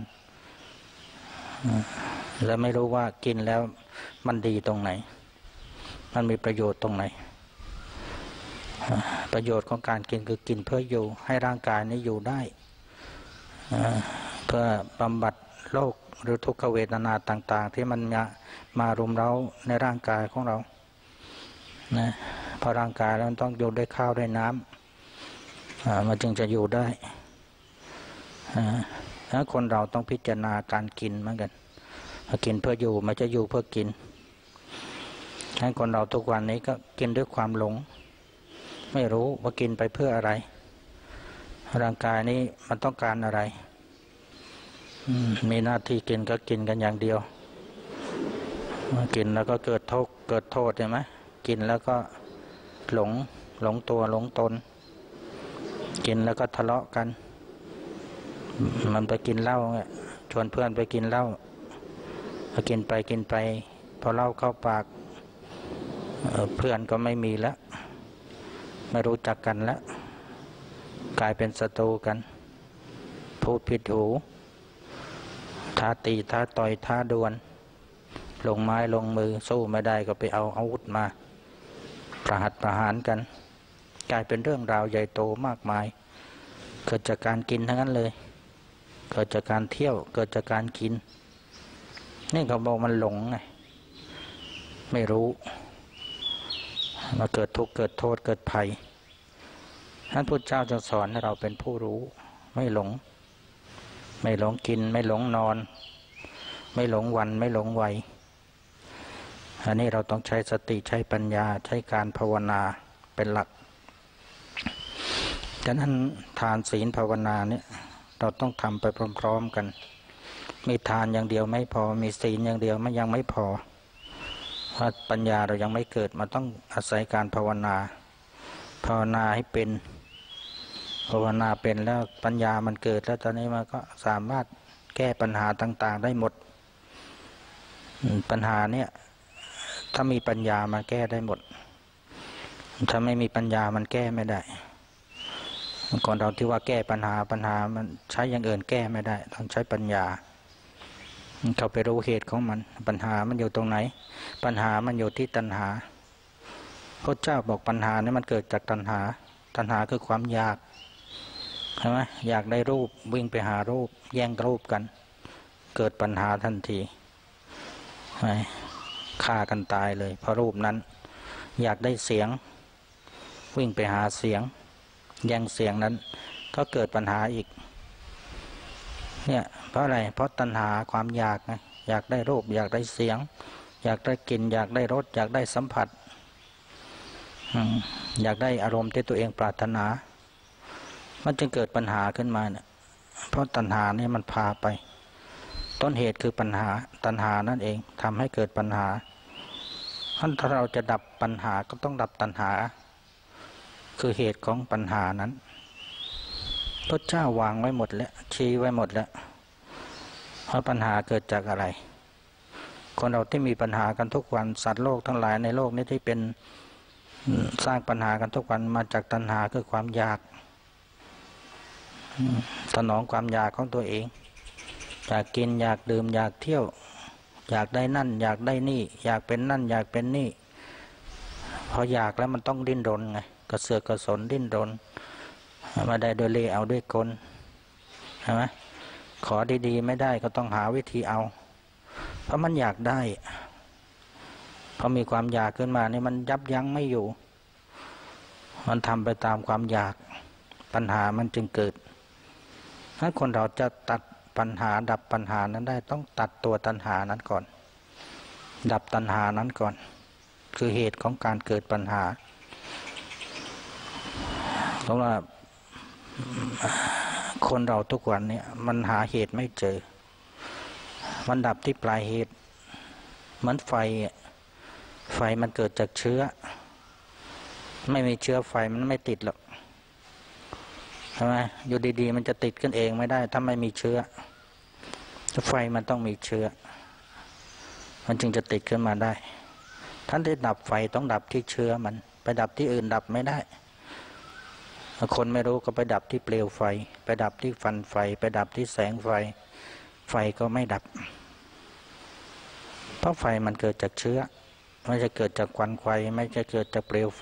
แล้วไม่รู้ว่ากินแล้วมันดีตรงไหนมันมีประโยชน์ตรงไหนประโยชน์ของการกินคือกินเพื่ออยู่ให้ร่างกายนี้อยู่ได้เพื่อบำบัดโรคหรือทุกขเวทนาต่างๆที่มันมามารุมเร้าในร่างกายของเรานะเพราะร่างกายมันต้องอยู่ด้วยข้าวด้วยน้ำมันจึงจะอยู่ได้ถ้าคนเราต้องพิจารณาการกินเหมือนกันกินเพื่ออยู่ไม่จะอยู่เพื่อกินให้คนเราทุกวันนี้ก็กินด้วยความหลงไม่รู้ว่ากินไปเพื่ออะไรร่างกายนี้มันต้องการอะไรมีหน้าที่กินก็กินกันอย่างเดียวกินแล้วก็เกิดทุกข์เกิดโทษใช่ไหมกินแล้วก็หลงหลงตัวหลงตนกินแล้วก็ทะเลาะกันมันไปกินเหล้าชวนเพื่อนไปกินเหล้ากินไปกินไปพอเหล้าเข้าปากเพื่อนก็ไม่มีแล้วไม่รู้จักกันแล้วกลายเป็นศัตรูกันพูดผิดหูท้าตีท้าต่อยท้าดวลลงไม้ลงมือสู้ไม่ได้ก็ไปเอาอาวุธมาประหัตประหารกันกลายเป็นเรื่องราวใหญ่โตมากมายเกิดจากการกินทั้งนั้นเลยเกิดจากการเที่ยวเกิดจากการกินนี่เขาบอกมันหลงไงไม่รู้มาเกิดทุกข์เกิดโทษเกิดภัยท่านพุทธเจ้าจะสอนให้เราเป็นผู้รู้ไม่หลงไม่หลงกินไม่หลงนอนไม่หลงวันไม่หลงวัยอันนี้เราต้องใช้สติใช้ปัญญาใช้การภาวนาเป็นหลักฉะนั้นทานศีลภาวนาเนี่ยเราต้องทำไปพร้อมๆกันมีทานอย่างเดียวไม่พอมีศีลอย่างเดียวมันยังไม่พอเพราะปัญญาเรายังไม่เกิดมันต้องอาศัยการภาวนาภาวนาให้เป็นภาวนาเป็นแล้วปัญญามันเกิดแล้วตอนนี้มันก็สามารถแก้ปัญหาต่างๆได้หมดปัญหาเนี่ยถ้ามีปัญญามาแก้ได้หมดถ้าไม่มีปัญญามันแก้ไม่ได้ก่อนเราที่ว่าแก้ปัญหาปัญหามันใช้อย่างอื่นแก้ไม่ได้ต้องใช้ปัญญาเขาไปรู้เหตุของมันปัญหามันอยู่ตรงไหนปัญหามันอยู่ที่ตัณหาพระเจ้าบอกปัญหานี่มันเกิดจากตัณหาตัณหาคือความอยากใช่ไหมอยากได้รูปวิ่งไปหารูปแย่งรูปกันเกิดปัญหาทันทีฆ่ากันตายเลยเพราะรูปนั้นอยากได้เสียงวิ่งไปหาเสียงแย่งเสียงนั้นก็เกิดปัญหาอีกเนี่ยเพราะอะไรเพราะตัณหาความอยากไงอยากได้รูปอยากได้เสียงอยากได้กลิ่นอยากได้รสอยากได้สัมผัสอยากได้อารมณ์ที่ตัวเองปรารถนามันจึงเกิดปัญหาขึ้นมาเนี่ยเพราะตัณหาเนี่ยมันพาไปต้นเหตุคือปัญหาตัณหานั่นเองทำให้เกิดปัญหาถ้าเราจะดับปัญหาก็ต้องดับตัณหาคือเหตุของปัญหานั้นพระเจ้าวางไว้หมดแล้วชี้ไว้หมดแล้วเพราะปัญหาเกิดจากอะไรคนเราที่มีปัญหากันทุกวันสัตว์โลกทั้งหลายในโลกนี้ที่เป็นสร้างปัญหากันทุกวันมาจากตัณหาคือความอยากสนองความอยากของตัวเองอยากกินอยากดื่มอยากเที่ยวอยากได้นั่นอยากได้นี่อยากเป็นนั่นอยากเป็นนี่พออยากแล้วมันต้องดิ้นรนไงกระเสือกกระสนดิ้นรนมาได้โดยเล่ห์เอาด้วยกลใช่ไหมขอดีๆไม่ได้ก็ต้องหาวิธีเอาเพราะมันอยากได้พอมีความอยากขึ้นมานี่มันยับยั้งไม่อยู่มันทำไปตามความอยากปัญหามันจึงเกิดถ้าคนเราจะตัดปัญหาดับปัญหานั้นได้ต้องตัดตัวตัณหานั้นก่อนดับตัณหานั้นก่อนคือเหตุของการเกิดปัญหาเพราะว่าคนเราทุกวันเนี่ยมันหาเหตุไม่เจอมันดับที่ปลายเหตุเหมือนไฟไฟมันเกิดจากเชื้อไม่มีเชื้อไฟมันไม่ติดหรอกใช่ไหมอยู่ดีๆมันจะติดขึ้นเองไม่ได้ถ้าไม่มีเชื้อไฟมันต้องมีเชื้อมันจึงจะติดขึ้นมาได้ท่านที่ดับไฟต้องดับที่เชื้อมันไปดับที่อื่นดับไม่ได้คนไม่รู้ก็ไปดับที่เปลวไฟไปดับที่ฟันไฟไปดับที่แสงไฟไฟก็ไม่ดับเพราะไฟมันเกิดจากเชื้อไม่ใช่เกิดจากควันไฟไม่ใช่เกิดจากเปลวไฟ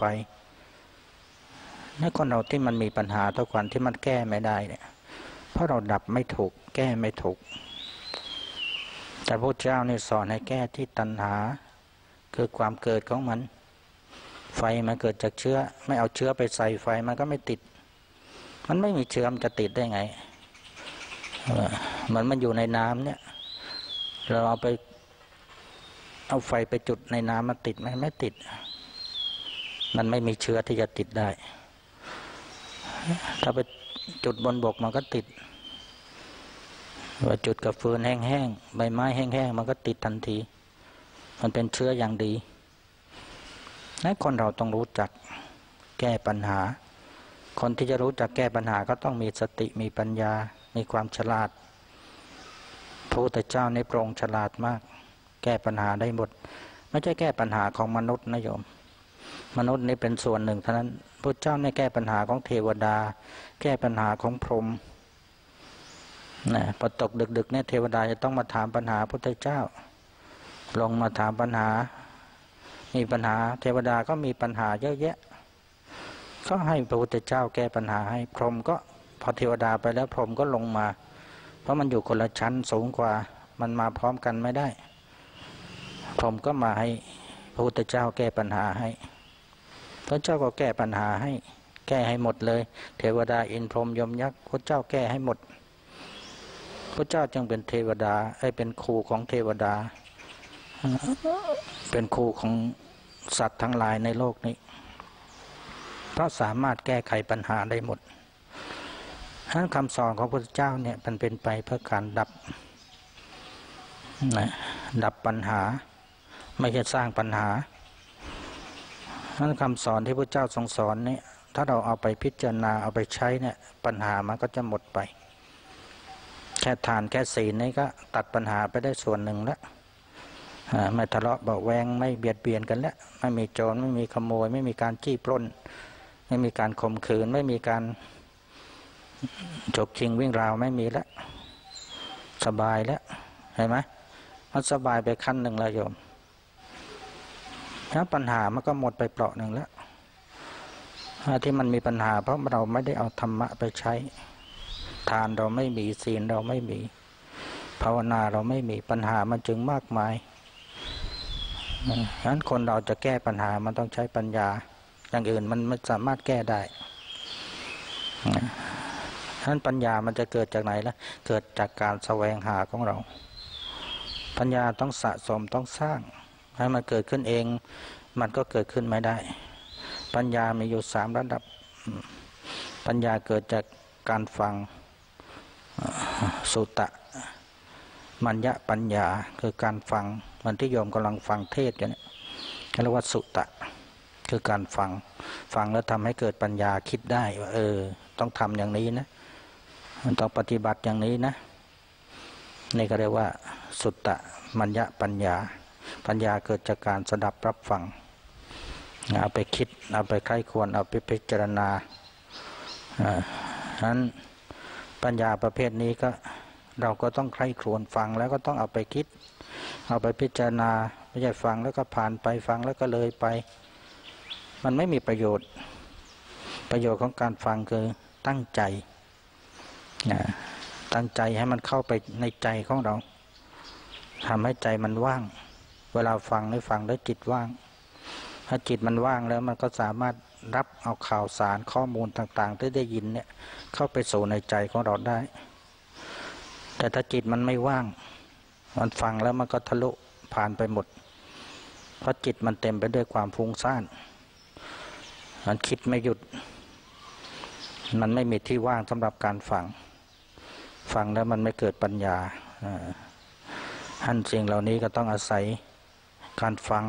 นี่คนเราที่มันมีปัญหาทุกวันที่มันแก้ไม่ได้เนี่ยเพราะเราดับไม่ถูกแก้ไม่ถูกแต่พระเจ้านี่สอนให้แก้ที่ตัณหาคือความเกิดของมันไฟมันเกิดจากเชื้อไม่เอาเชื้อไปใส่ไฟมันก็ไม่ติดมันไม่มีเชื้อมันจะติดได้ไงเหมือนมันอยู่ในน้ำเนี่ยเราเอาไปเอาไฟไปจุดในน้ำมันติดไหมไม่ติดมันไม่มีเชื้อที่จะติดได้ถ้าไปจุดบนบกมันก็ติดว่าจุดกับฟืนแห้งๆใบไม้แห้งๆมันก็ติดทันทีมันเป็นเชื้ออย่างดีและคนเราต้องรู้จักแก้ปัญหาคนที่จะรู้จักแก้ปัญหาก็ต้องมีสติมีปัญญามีความฉลาดพระพุทธเจ้าในพระองค์ฉลาดมากแก้ปัญหาได้หมดไม่ใช่แก้ปัญหาของมนุษย์นะโยมมนุษย์นี่เป็นส่วนหนึ่งเท่านั้นพระเจ้าในแก้ปัญหาของเทวดาแก้ปัญหาของพรหมนะพอตกดึกๆเนี่ยเทวดาจะต้องมาถามปัญหาพระพุทธเจ้าลงมาถามปัญหามีปัญหาเทวดาก็มีปัญหาเยอะแยะก็ให้พระพุทธเจ้าแก้ปัญหาให้พรหมก็พอเทวดาไปแล้วพรหมก็ลงมาเพราะมันอยู่คนละชั้นสูงกว่ามันมาพร้อมกันไม่ได้พรหมก็มาให้พระพุทธเจ้าแก้ปัญหาให้พระเจ้าก็แก้ปัญหาให้แก้ให้หมดเลยเทวดาอินทร์พรหมยมยักษ์พระเจ้าแก้ให้หมดพระเจ้าจึงเป็นเทวดาไอ้เป็นครูของเทวดาเป็นครูของสัตว์ทั้งหลายในโลกนี้เพราะสามารถแก้ไขปัญหาได้หมดทั้งคำสอนของพระพุทธเจ้าเนี่ยมันเป็นไปเพื่อการดับนะดับปัญหาไม่ใช่สร้างปัญหาทั้งคำสอนที่พระเจ้าทรงสอนเนี่ยถ้าเราเอาไปพิจารณาเอาไปใช้เนี่ยปัญหามันก็จะหมดไปแค่ทานแค่ศีลนี่ก็ตัดปัญหาไปได้ส่วนหนึ่งแล้วไม่ทะเลาะเบาแวงไม่เบียดเบียนกันแล้วไม่มีโจรไม่มีขโมยไม่มีการจี้ปล้นไม่มีการข่มขืนไม่มีการฉกชิงวิ่งราวไม่มีแล้วสบายแล้วเห็นไหมมันสบายไปขั้นหนึ่งแล้วโยมถ้าปัญหามันก็หมดไปเปราะหนึ่งแล้วที่มันมีปัญหาเพราะเราไม่ได้เอาธรรมะไปใช้ทานเราไม่มีศีลเราไม่มีภาวนาเราไม่มีปัญหามันจึงมากมายฉะนั้นคนเราจะแก้ปัญหามันต้องใช้ปัญญาอย่างอื่นมันไม่สามารถแก้ได้ฉะนั้นปัญญามันจะเกิดจากไหนล่ะเกิดจากการแสวงหาของเราปัญญาต้องสะสมต้องสร้างให้มันเกิดขึ้นเองมันก็เกิดขึ้นไม่ได้ปัญญามีอยู่สามระดับปัญญาเกิดจากการฟังสุตะมัญญปัญญาคือการฟังมันที่โยมกำลังฟังเทศกันเนี่ยเรียกว่าสุตะคือการฟังฟังแล้วทำให้เกิดปัญญาคิดได้ว่าเออต้องทำอย่างนี้นะมันต้องปฏิบัติอย่างนี้นะนี่ก็เรียกว่าสุตตะมัญญปัญญาปัญญาเกิดจากการสดับรับฟังเอาไปคิดเอาไปใคร่ควรเอาไปพิจารณาอ่าฉะนั้นปัญญาประเภทนี้ก็เราก็ต้องใคร่ครวญฟังแล้วก็ต้องเอาไปคิดเอาไปพิจารณาไม่ใช่ฟังแล้วก็ผ่านไปฟังแล้วก็เลยไปมันไม่มีประโยชน์ประโยชน์ของการฟังคือตั้งใจนะตั้งใจให้มันเข้าไปในใจของเราทำให้ใจมันว่างเวลาฟังได้ฟังแล้วจิตว่างถ้าจิตมันว่างแล้วมันก็สามารถรับเอาข่าวสารข้อมูลต่างๆที่ได้ยินเนี่ยเข้าไปสู่ในใจของเราได้แต่ถ้าจิตมันไม่ว่างมันฟังแล้วมันก็ทะลุผ่านไปหมดเพราะจิตมันเต็มไปด้วยความฟุ้งซ่านมันคิดไม่หยุดมันไม่มีที่ว่างสำหรับการฟังฟังแล้วมันไม่เกิดปัญญาท่านสิ่งเหล่านี้ก็ต้องอาศัยการฟัง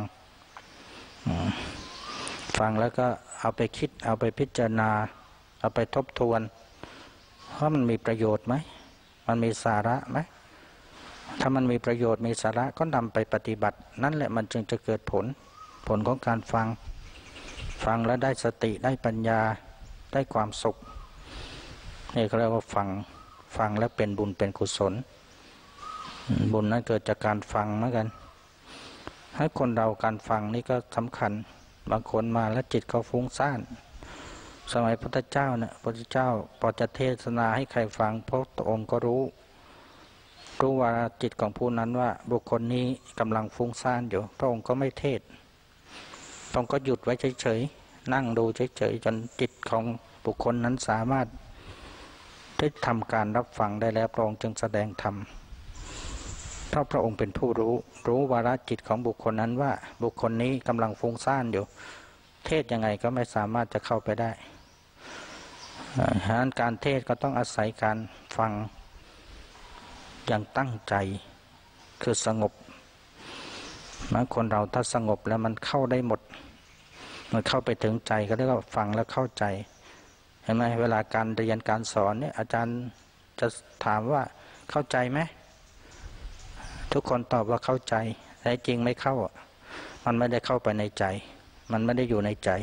ฟังแล้วก็เอาไปคิดเอาไปพิจารณาเอาไปทบทวนว่ามันมีประโยชน์ไหมมันมีสาระไหมถ้ามันมีประโยชน์มีสาระก็นำไปปฏิบัตินั่นแหละมันจึงจะเกิดผลผลของการฟังฟังแล้วได้สติได้ปัญญาได้ความสุขนี่เขาเรียกว่าฟังฟังแล้วเป็นบุญเป็นกุศลบุญนั้นเกิดจากการฟังเหมือนกันให้คนเราการฟังนี่ก็สำคัญบางคนมาแล้วจิตเขาฟุ้งซ่านสมัยพระพุทธเจ้าเนี่ยพระพุทธเจ้าพอจะเทศนาให้ใครฟังพระองค์ก็รู้รู้ว่าจิตของผู้นั้นว่าบุคคลนี้กำลังฟุ้งซ่านอยู่พระองค์ก็ไม่เทศพระองค์ก็หยุดไว้เฉยๆนั่งดูเฉยๆจนจิตของบุคคลนั้นสามารถได้ทำการรับฟังได้แล้วพระองค์จึงแสดงธรรมเพราะพระองค์เป็นผู้รู้รู้วาระจิตของบุคคลนั้นว่าบุคคลนี้กำลังฟุ้งซ่านอยู่เทศยังไงก็ไม่สามารถจะเข้าไปได้ฉะนั้นการเทศก็ต้องอาศัยการฟังอย่างตั้งใจคือสงบนะคนเราถ้าสงบแล้วมันเข้าได้หมดมันเข้าไปถึงใจก็เรียกว่าฟังแล้วเข้าใจเห็นไหมเวลาการเรียนการสอนเนี่ยอาจารย์จะถามว่าเข้าใจไหมทุกคนตอบว่าเข้าใจแต่จริงไม่เข้ามันไม่ได้เข้าไปในใจมันไม่ได้อยู่ในใจ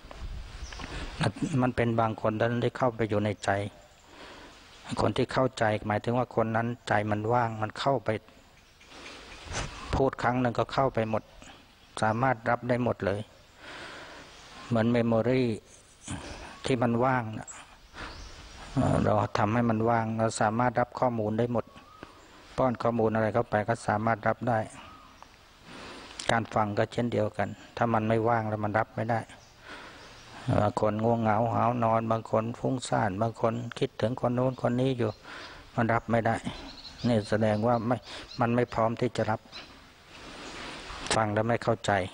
มันเป็นบางคนที่ได้เข้าไปอยู่ในใจคนที่เข้าใจหมายถึงว่าคนนั้นใจมันว่างมันเข้าไปพูดครั้งหนึ่งก็เข้าไปหมดสามารถรับได้หมดเลยเหมือนเมมโมรีที่มันว่างเราทำให้มันว่างเราสามารถรับข้อมูลได้หมดป้อนข้อมูลอะไรเข้าไปก็สามารถรับได้การฟังก็เช่นเดียวกันถ้ามันไม่ว่างแล้วมันรับไม่ได้บางคนง่วงเหงาหาวนอนบางคนฟุ้งซ่านบางคนคิดถึงคนโน้นคนนี้อยู่มันรับไม่ได้นี่แสดงว่าไม่มันไม่พร้อมที่จะรับฟังแล้วไม่เข้าใจ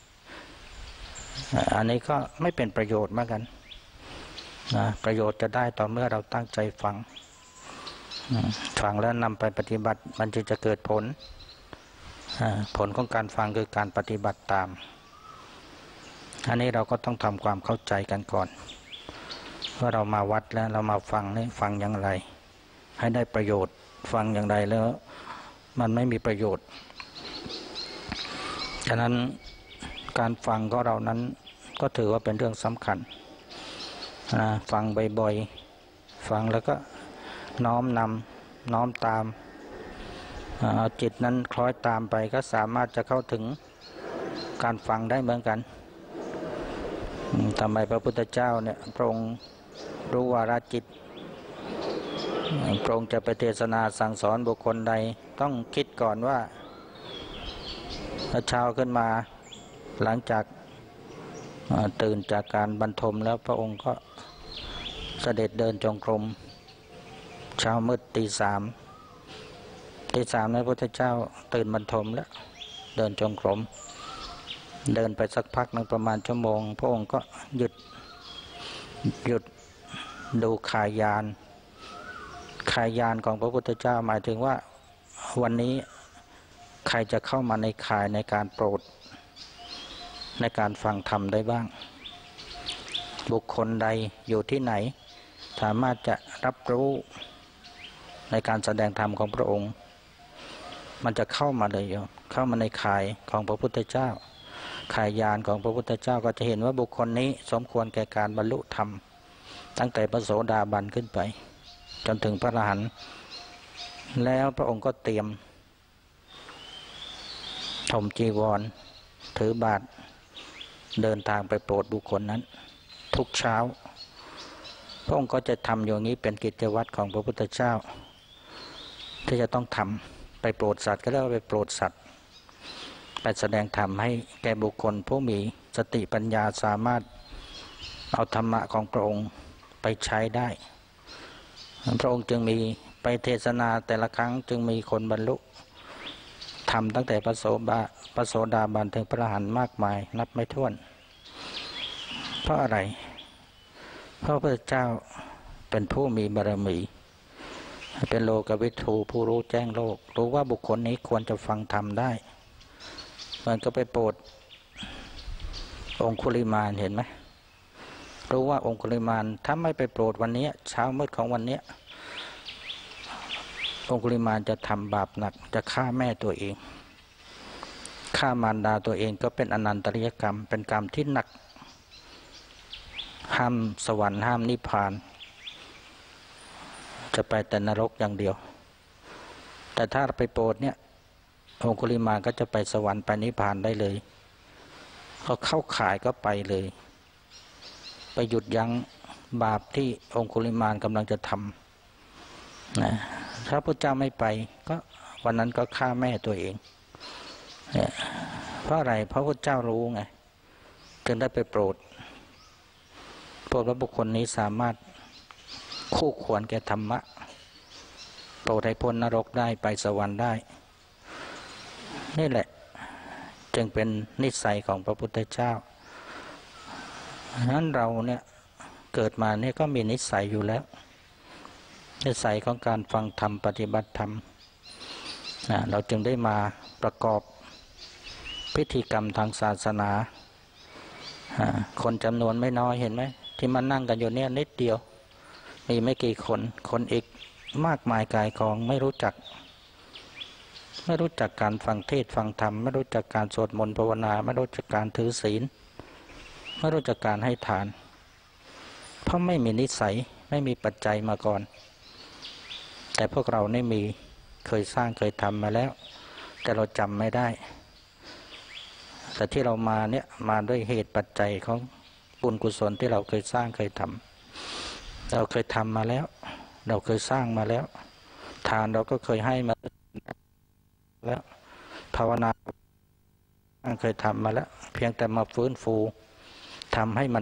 อันนี้ก็ไม่เป็นประโยชน์เหมือนกันนะประโยชน์จะได้ต่อเมื่อเราตั้งใจฟังฟังแล้วนำไปปฏิบัติมันจึงจะเกิดผลผลของการฟังคือการปฏิบัติตามอันนี้เราก็ต้องทำความเข้าใจกันก่อนว่าเรามาวัดแล้วเรามาฟังนี่ฟังอย่างไรให้ได้ประโยชน์ฟังอย่างไรแล้วมันไม่มีประโยชน์ฉะนั้นการฟังของเรานั้นก็ถือว่าเป็นเรื่องสำคัญนะฟังบ่อยๆฟังแล้วก็น้อมนำน้อมตามเอาจิตนั้นคล้อยตามไปก็สามารถจะเข้าถึงการฟังได้เหมือนกันทำไมพระพุทธเจ้าเนี่ยพระองค์รู้วาระจิตพระองค์จะไปเทศนาสั่งสอนบุคคลใดต้องคิดก่อนว่าเช้าขึ้นมาหลังจากตื่นจากการบรรทมแล้วพระองค์ก็เสด็จเดินจงกรมเช้ามืดตีสามตีสามพระพุทธเจ้าตื่นบรรทมแล้วเดินจงกรมเดินไปสักพักนึงประมาณชั่วโมงพระองค์ก็หยุดหยุดดูขายานขายานของพระพุทธเจ้าหมายถึงว่าวันนี้ใครจะเข้ามาในข่ายในการโปรดในการฟังธรรมได้บ้างบุคคลใดอยู่ที่ไหนสามารถจะรับรู้ในการแสดงธรรมของพระองค์มันจะเข้ามาเลยโยมเข้ามาในข่ายของพระพุทธเจ้าข่ายญาณของพระพุทธเจ้าก็จะเห็นว่าบุคคลนี้สมควรแก่การบรรลุธรรมตั้งแต่พระโสดาบันขึ้นไปจนถึงพระอรหันต์แล้วพระองค์ก็เตรียมห่มจีวรถือบาตรเดินทางไปโปรดบุคคลนั้นทุกเช้าพระองค์ก็จะทำอย่างนี้เป็นกิจวัตรของพระพุทธเจ้าที่จะต้องทำไปโปรดสัตว์ก็เรียกว่าไปโปรดสัตว์ไปแสดงธรรมให้แก่บุคคลผู้มีสติปัญญาสามารถเอาธรรมะของพระองค์ไปใช้ได้พระองค์จึงมีไปเทศนาแต่ละครั้งจึงมีคนบรรลุธรรมตั้งแต่พระโสบาพระโสดาบันถึงพระอรหันต์มากมายนับไม่ถ้วนเพราะอะไรเพราะพระเจ้าเป็นผู้มีบารมีเป็นโลกวิทูผู้รู้แจ้งโลกรู้ว่าบุคคลนี้ควรจะฟังธรรมได้มันก็ไปโปรดองคุลิมานเห็นไหมรู้ว่าองคุลิมานถ้าไม่ไปโปรดวันนี้เช้ามืดของวันนี้องคุลิมานจะทำบาปหนักจะฆ่าแม่ตัวเองฆ่ามารดาตัวเองก็เป็นอนันตริยกรรมเป็นกรรมที่หนักห้ามสวรรค์ห้ามนิพพานจะไปแต่นรกอย่างเดียวแต่ถ้าไปโปรดเนี่ยองคุลิมานก็จะไปสวรรค์ไปนิพพานได้เลยเขาเข้าข่ายก็ไปเลยไปหยุดยั้งบาปที่องคุลิมานกำลังจะทำนะถ้าพระเจ้าไม่ไปก็วันนั้นก็ฆ่าแม่ตัวเองเนี่ยเพราะอะไรเพราะพระเจ้ารู้ไงจึงได้ไปโปรดโปรดว่าบุคคลนี้สามารถคู่ควรแก่ธรรมะโปรดให้พ้นนรกได้ไปสวรรค์ได้นี่แหละจึงเป็นนิสัยของพระพุทธเจ้าฉะนั้นเราเนี่ยเกิดมาเนี่ยก็มีนิสัยอยู่แล้วนิสัยของการฟังธรรมปฏิบัติธรรมนะเราจึงได้มาประกอบพิธีกรรมทางศาสนาคนจำนวนไม่น้อยเห็นไหมที่มานั่งกันอยู่เนี่ยนิดเดียวมีไม่กี่คนคนอีกมากมายกายกองไม่รู้จักไม่รู้จักการฟังเทศฟังธรรมไม่รู้จักการสวดมนต์ภาวนาไม่รู้จักการถือศีลไม่รู้จักการให้ทานเพราะไม่มีนิสัยไม่มีปัจจัยมาก่อนแต่พวกเรานี่มีเคยสร้างเคยทำมาแล้วแต่เราจำไม่ได้แต่ที่เรามาเนี่ยมาด้วยเหตุปัจจัยของบุญกุศลที่เราเคยสร้างเคยทำเราเคยทำมาแล้วเราเคยสร้างมาแล้วทานเราก็เคยให้มาแล้วภาวนาเคยทำมาแล้วเพียงแต่มาฟื้นฟูทำให้มัน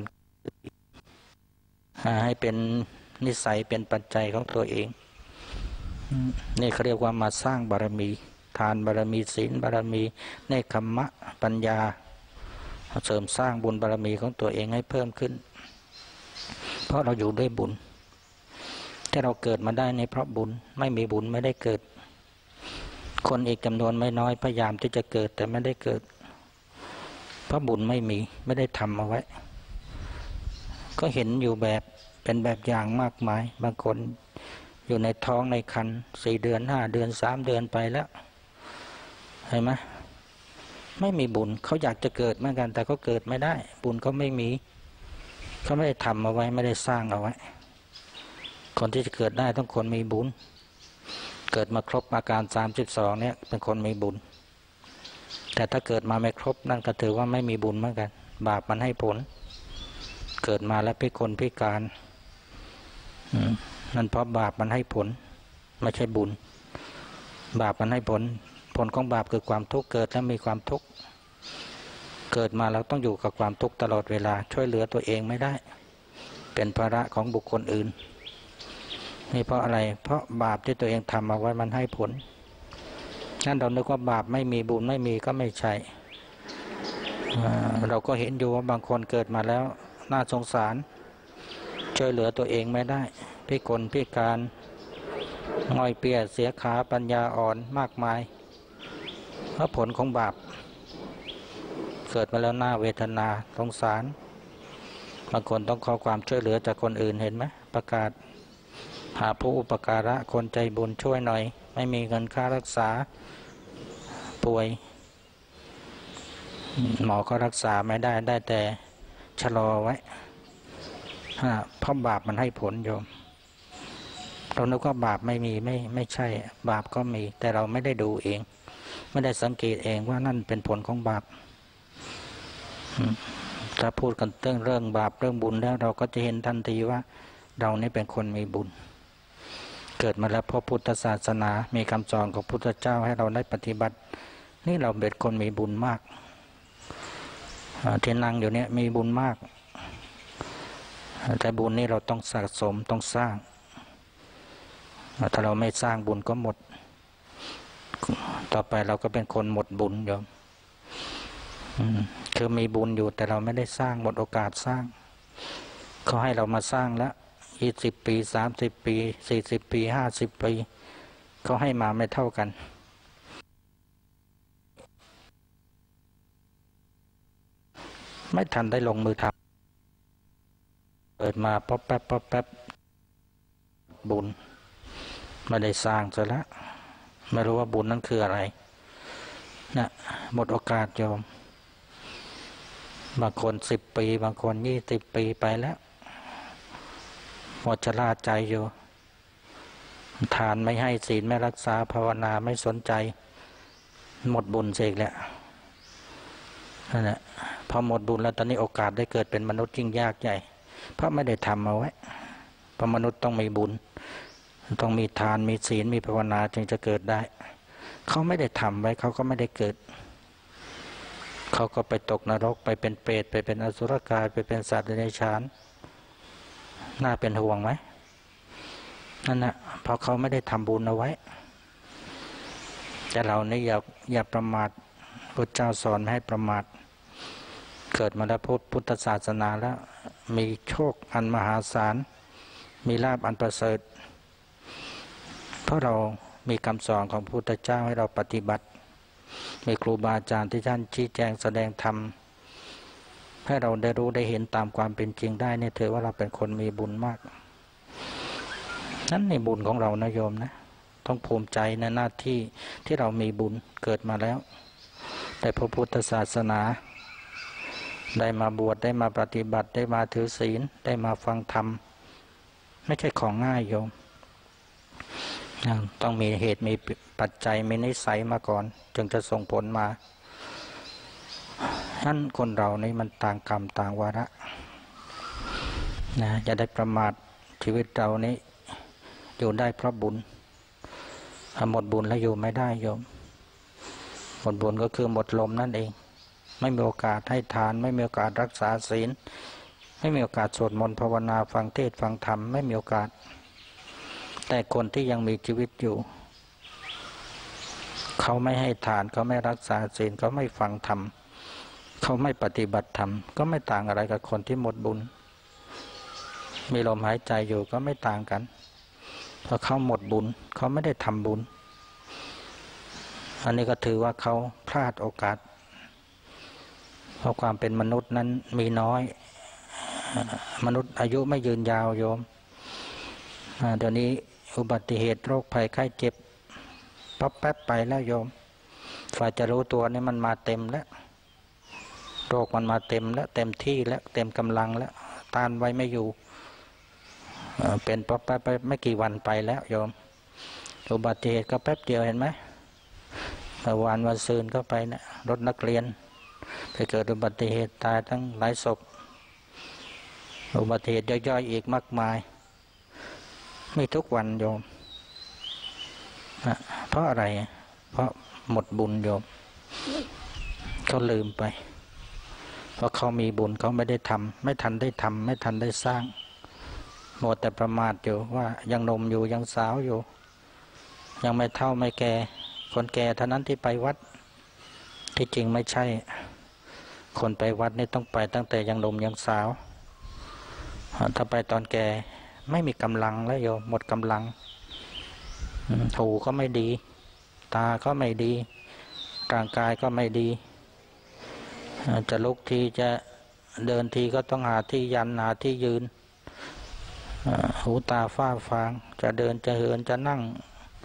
ให้เป็นนิสัยเป็นปัจจัยของตัวเองนี่เขาเรียกว่ามาสร้างบารมีทานบารมีศีลบารมีเนคขมะปัญญาเสริมสร้างบุญบารมีของตัวเองให้เพิ่มขึ้นเพราะเราอยู่ด้วยบุญที่เราเกิดมาได้ในเพราะบุญไม่มีบุญไม่ได้เกิดคนอีกจำนวนไม่น้อยพยายามที่จะเกิดแต่ไม่ได้เกิดเพราะบุญไม่มีไม่ได้ทำเอาไว้ก็เห็นอยู่แบบเป็นแบบอย่างมากมายบางคนอยู่ในท้องในครรภ์สี่เดือนห้าเดือนสามเดือนไปแล้วเห็นไหมไม่มีบุญเขาอยากจะเกิดเหมือนกันแต่เขาเกิดไม่ได้บุญเขาไม่มีเขาไม่ได้ทำเอาไว้ไม่ได้สร้างเอาไว้คนที่จะเกิดได้ต้องคนมีบุญเกิดมาครบอาการสามสิบสองเนี่ยเป็นคนมีบุญแต่ถ้าเกิดมาไม่ครบนั่นก็ถือว่าไม่มีบุญเหมือนกันบาปมันให้ผลเกิดมาแล้วพิกลพิการนั่นเพราะบาปมันให้ผลไม่ใช่บุญบาปมันให้ผลผลของบาปคือความทุกข์เกิดแล้วมีความทุกข์เกิดมาเราต้องอยู่กับความทุกข์ตลอดเวลาช่วยเหลือตัวเองไม่ได้เป็นภาระของบุคคลอื่นนี่เพราะอะไรเพราะบาปที่ตัวเองทำเอาไว้มันให้ผลงั้นเรานึกว่าบาปไม่มีบุญไม่มีก็ไม่ใช่เราก็เห็นอยู่ว่าบางคนเกิดมาแล้วน่าสงสารช่วยเหลือตัวเองไม่ได้พิกลพิการง่อยเปียเสียขาปัญญาอ่อนมากมายเพราะผลของบาปเกิดมาแล้วน่าเวทนาสงสารบางคนต้องขอความช่วยเหลือจากคนอื่นเห็นไหมประกาศหาผู้อุปการะคนใจบุญช่วยหน่อยไม่มีเงินค่ารักษาป่วยหมอก็รักษาไม่ได้ได้แต่ชะลอไว้เพราะบาปมันให้ผลโยมเรานึกว่าบาปไม่มีไม่ไม่ใช่บาปก็มีแต่เราไม่ได้ดูเองไม่ได้สังเกตเองว่านั่นเป็นผลของบาปถ้าพูดกันเรื่องเรื่องบาปเรื่องบุญแล้วเราก็จะเห็นทันทีว่าเรานี่เป็นคนมีบุญเกิดมาแล้วเพราะพุทธศาสนามีคำสอนของพุทธเจ้าให้เราได้ปฏิบัตินี่เราเป็นคนมีบุญมากที่นั่งอยู่เนี่ยมีบุญมากแต่บุญนี่เราต้องสะสมต้องสร้างถ้าเราไม่สร้างบุญก็หมดต่อไปเราก็เป็นคนหมดบุญโยมคือมีบุญอยู่แต่เราไม่ได้สร้างหมดโอกาสสร้างเขาให้เรามาสร้างแล้วยี่สิบปีสามสิบปีสี่สิบปีห้าสิบปีเขาให้มาไม่เท่ากันไม่ทันได้ลงมือทำเปิดมาป๊อปแป๊บป๊อปแป๊บบุญไม่ได้สร้างซะแล้วไม่รู้ว่าบุญนั้นคืออะไรนะหมดโอกาสโยมบางคนสิบปีบางคนยี่สิบปีไปแล้วหมดชราใจอยู่ทานไม่ให้ศีลไม่รักษาภาวนาไม่สนใจหมดบุญเสกแล้วนั่นแหละพอหมดบุญแล้วตอนนี้โอกาสได้เกิดเป็นมนุษย์ยิ่งยากใหญ่เพราะไม่ได้ทำเอาไว้เพราะมนุษย์ต้องมีบุญต้องมีทานมีศีลมีภาวนาจึงจะเกิดได้เขาไม่ได้ทำไว้เขาก็ไม่ได้เกิดเขาก็ไปตกนรกไปเป็นเปรตไปเป็นอสุรกายไปเป็นสัตว์เดรัจฉานน่าเป็นห่วงไหมนั่นนะเพราะเขาไม่ได้ทำบุญเอาไว้แต่เรานี่อย่าอย่าประมาทพระเจ้าสอนให้ประมาทเกิดมาแล้วพุทธพุทธศาสนาแล้วมีโชคอันมหาศาลมีลาภอันประเสริฐเพราะเรามีคำสอนของพระพุทธเจ้าให้เราปฏิบัติมีครูบาอาจารย์ที่ท่านชี้แจงแสดงธรรมให้เราได้รู้ได้เห็นตามความเป็นจริงได้เนี่ยถือว่าเราเป็นคนมีบุญมากนั่นในบุญของเรานะโยมนะต้องภูมิใจในหน้าที่ที่เรามีบุญเกิดมาแล้วได้พระพุทธศาสนาได้มาบวชได้มาปฏิบัติได้มาถือศีลได้มาฟังธรรมไม่ใช่ของง่ายโยมต้องมีเหตุมีปัจจัยมีนิสัยมาก่อนจึงจะส่งผลมานั่นคนเรานี่มันต่างกรรมต่างวาระนะจะได้ประมาทชีวิตเรานี้อยู่ได้เพราะบุญหมดบุญแล้วอยู่ไม่ได้โยมหมดบุญก็คือหมดลมนั่นเองไม่มีโอกาสให้ทานไม่มีโอกาสรักษาศีลไม่มีโอกาสสวดมนต์ภาวนาฟังเทศน์ฟังธรรมไม่มีโอกาสแต่คนที่ยังมีชีวิตอยู่เขาไม่ให้ทานเขาไม่รักษาศีลเขาไม่ฟังธรรมเขาไม่ปฏิบัติธรรมก็ไม่ต่างอะไรกับคนที่หมดบุญมีลมหายใจอยู่ก็ไม่ต่างกันเพราะเขาหมดบุญเขาไม่ได้ทำบุญอันนี้ก็ถือว่าเขาพลาดโอกาสเพราะความเป็นมนุษย์นั้นมีน้อยมนุษย์อายุไม่ยืนยาวโยมเดี๋ยวนี้อุบัติเหตุโรคภัยไข้เจ็บป๊อปแป๊บไปแล้วโยมฝ่ายจะรู้ตัวนี่มันมาเต็มแล้วโรคมันมาเต็มแล้วเต็มที่แล้วเต็มกำลังแล้วต้านไว้ไม่อยู่เป็นป๊อปแป๊บไปไม่กี่วันไปแล้วโยมอุบัติเหตุก็แป๊บเดียวเห็นไหมเมื่อวานวันซืนก็ไปนะรถนักเรียนไปเกิดอุบัติเหตุตายทั้งหลายศพอุบัติเหตุย่อยๆอีกมากมายไม่ทุกวันโยมเพราะอะไรเพราะหมดบุญโยมเขาลืมไปเพราะเขามีบุญเขาไม่ได้ทำไม่ทันได้ทำไม่ทันได้สร้างหมดแต่ประมาทอยู่ว่ายังหนุ่มอยู่ยังสาวอยู่ยังไม่เฒ่าไม่แก่คนแก่เท่านั้นที่ไปวัดที่จริงไม่ใช่คนไปวัดนี่ต้องไปตั้งแต่ยังหนุ่มยังสาวถ้าไปตอนแก่ไม่มีกำลังแล้วโยมหมดกำลังหูก็ไม่ดีตาก็ไม่ดีร่างกายก็ไม่ดีจะลุกทีจะเดินทีก็ต้องหาที่ยันหาที่ยืนหูตาฝ้าฟางจะเดินจะเหินจะนั่ง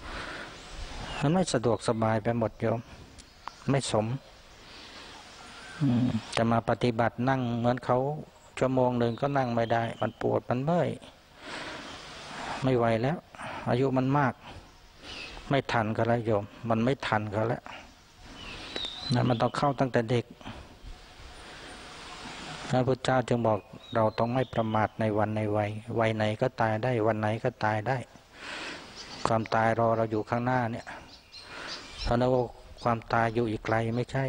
มันไม่สะดวกสบายไปหมดโยมไม่สมจะมาปฏิบัตินั่งเหมือนเขาชั่วโมงหนึ่งก็นั่งไม่ได้มันปวดมันเมื่อยไม่ไหวแล้วอายุมันมากไม่ทันกันแล้วโยมมันไม่ทันกันแล้วนะมันต้องเข้าตั้งแต่เด็กพระพุทธเจ้าจึงบอกเราต้องไม่ประมาทในวันในวัยวัยไหนก็ตายได้วันไหนก็ตายได้ความตายรอเราอยู่ข้างหน้าเนี่ยเพราะนั้นว่าความตายอยู่อีกไกลไม่ใช่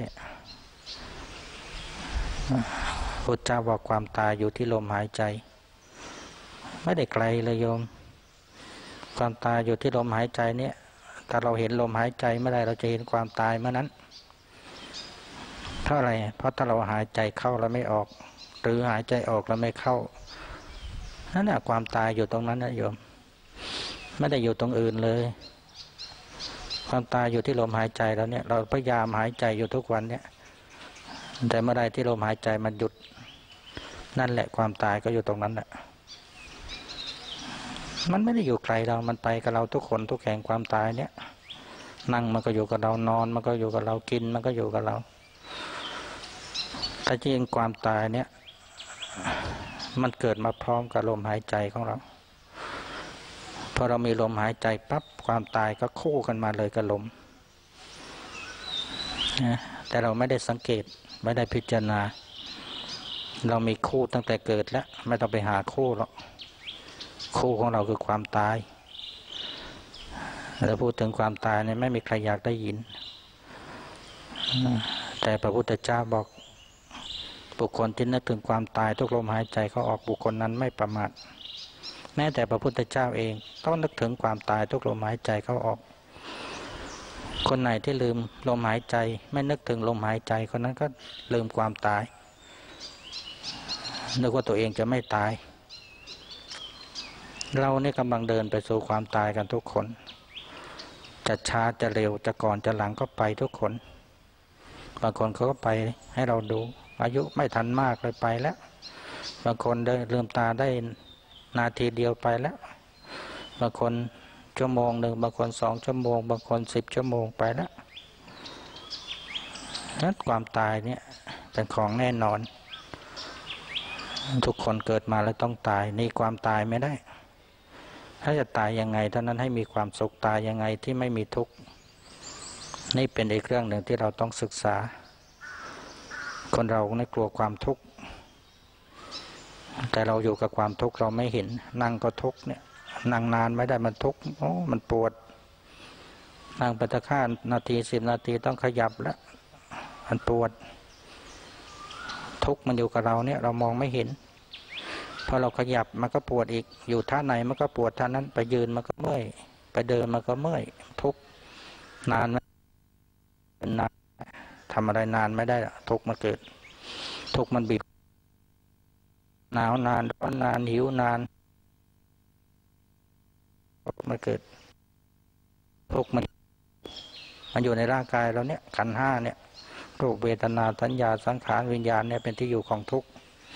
พุทธเจ้าบอกความตายอยู่ที่ลมหายใจไม่ได้ไกลเลยโยมความตายอยู่ที่ลมหายใจเนี่ยถ้าเราเห็นลมหายใจเมื่อไรเราจะเห็นความตายเมื่อนั้นเพราะอะไรเพราะถ้าเราหายใจเข้าแล้วไม่ออกหรือหายใจออกแล้วไม่เข้านั่นแหละความตายอยู่ตรงนั้นนะโยมไม่ได้อยู่ตรงอื่นเลยความตายอยู่ที่ลมหายใจแล้วเนี่ยเราพยายามหายใจอยู่ทุกวันเนี่ยแต่เมื่อไรที่ลมหายใจมันหยุดนั่นแหละความตายก็อยู่ตรงนั้นแหละมันไม่ได้อยู่ไกลเรามันไปกับเราทุกคนทุกแห่งความตายเนี่ยนั่งมันก็อยู่กับเรานอนมันก็อยู่กับเรากินมันก็อยู่กับเราแต่จริงความตายเนี่ยมันเกิดมาพร้อมกับลมหายใจของเราพอเรามีลมหายใจปั๊บความตายก็คู่กันมาเลยกับลมแต่เราไม่ได้สังเกตไม่ได้พิจารณาเรามีคู่ตั้งแต่เกิดแล้วไม่ต้องไปหาคู่หรอกคู่ของเราคือความตายแล้วพูดถึงความตายเนี่ยไม่มีใครอยากได้ยินแต่พระพุทธเจ้าบอกบุคคลที่นึกถึงความตายทุกลมหายใจเขาออกบุคคลนั้นไม่ประมาทแม้แต่พระพุทธเจ้าเองต้องนึกถึงความตายทุกลมหายใจเขาออกคนไหนที่ลืมลมหายใจไม่นึกถึงลมหายใจคนนั้นก็ลืมความตายนึกว่าตัวเองจะไม่ตายเราเนี่ยกำลังเดินไปสู่ความตายกันทุกคนจะช้าจะเร็วจะก่อนจะหลังก็ไปทุกคนบางคนเขาก็ไปให้เราดูอายุไม่ทันมากเลยไปแล้วบางคนได้ลืมตาได้นาทีเดียวไปแล้วบางคนชั่วโมงหนึ่งบางคนสองชั่วโมงบางคนสิบชั่วโมงไปแล้วนั้นความตายเนี่ยเป็นของแน่นอนทุกคนเกิดมาแล้วต้องตายนี่ความตายไม่ได้ถ้าจะตายยังไงเท่านั้นให้มีความสุขตายยังไงที่ไม่มีทุกข์นี่เป็นอีกเรื่องหนึ่งที่เราต้องศึกษาคนเราไม่กลัวความทุกข์แต่เราอยู่กับความทุกข์เราไม่เห็นนั่งก็ทุกข์เนี่ยนั่งนานไม่ได้มันทุกข์โอ้มันปวดนั่งไปตะข้านาทีสิบนาทีต้องขยับแล้วมันปวดทุกข์มันอยู่กับเราเนี่ยเรามองไม่เห็นพอเราขยับมันก็ปวดอีกอยู่ท่าไหนมันก็ปวดท่านั้นไปยืนมันก็เมื่อยไปเดินมันก็เมื่อยทุกข์นานนานทำอะไรนานไม่ได้ทุกข์มันเกิดทุกข์มันบีบหนาวนานร้อนนานหิวนานมันเกิดทุกข์มันมันอยู่ในร่างกายเราเนี่ยขันธ์ห้าเนี่ยรูปเวทนาสัญญาสังขารวิญญาณเนี่ยเป็นที่อยู่ของทุกข์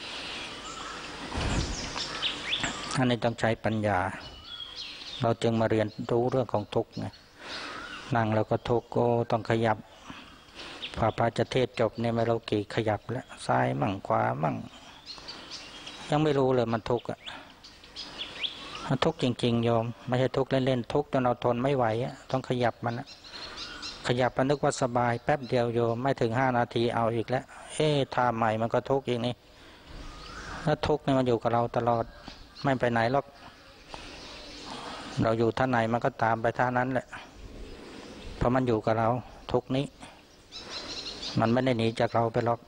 อันนี้ต้องใช้ปัญญาเราจึงมาเรียนรู้เรื่องของทุกข์ไงนั่งแล้วก็ทุกข์ก็ต้องขยับพอพระจะเทศจบเนี่ยไม่รู้กี่ขยับแล้วซ้ายมั่งขวามั่งยังไม่รู้เลยมันทุกข์อะทุกข์จริงๆโยมไม่ใช่ทุกข์เล่นๆทุกข์จนเราทนไม่ไหวอะต้องขยับมันนะขยับมันนึกว่าสบายแป๊บเดียวโยมไม่ถึงห้านาทีเอาอีกแล้วเอ๊ะท่าใหม่มันก็ทุกข์อีกนี่แล้วทุกข์เนี่ยมันอยู่กับเราตลอดไม่ไปไหนหรอกเราอยู่ท่าไหนมันก็ตามไปท่านั้นแหละเพราะมันอยู่กับเราทุกข์นี้มันไม่ได้หนีจากเราไปหรอก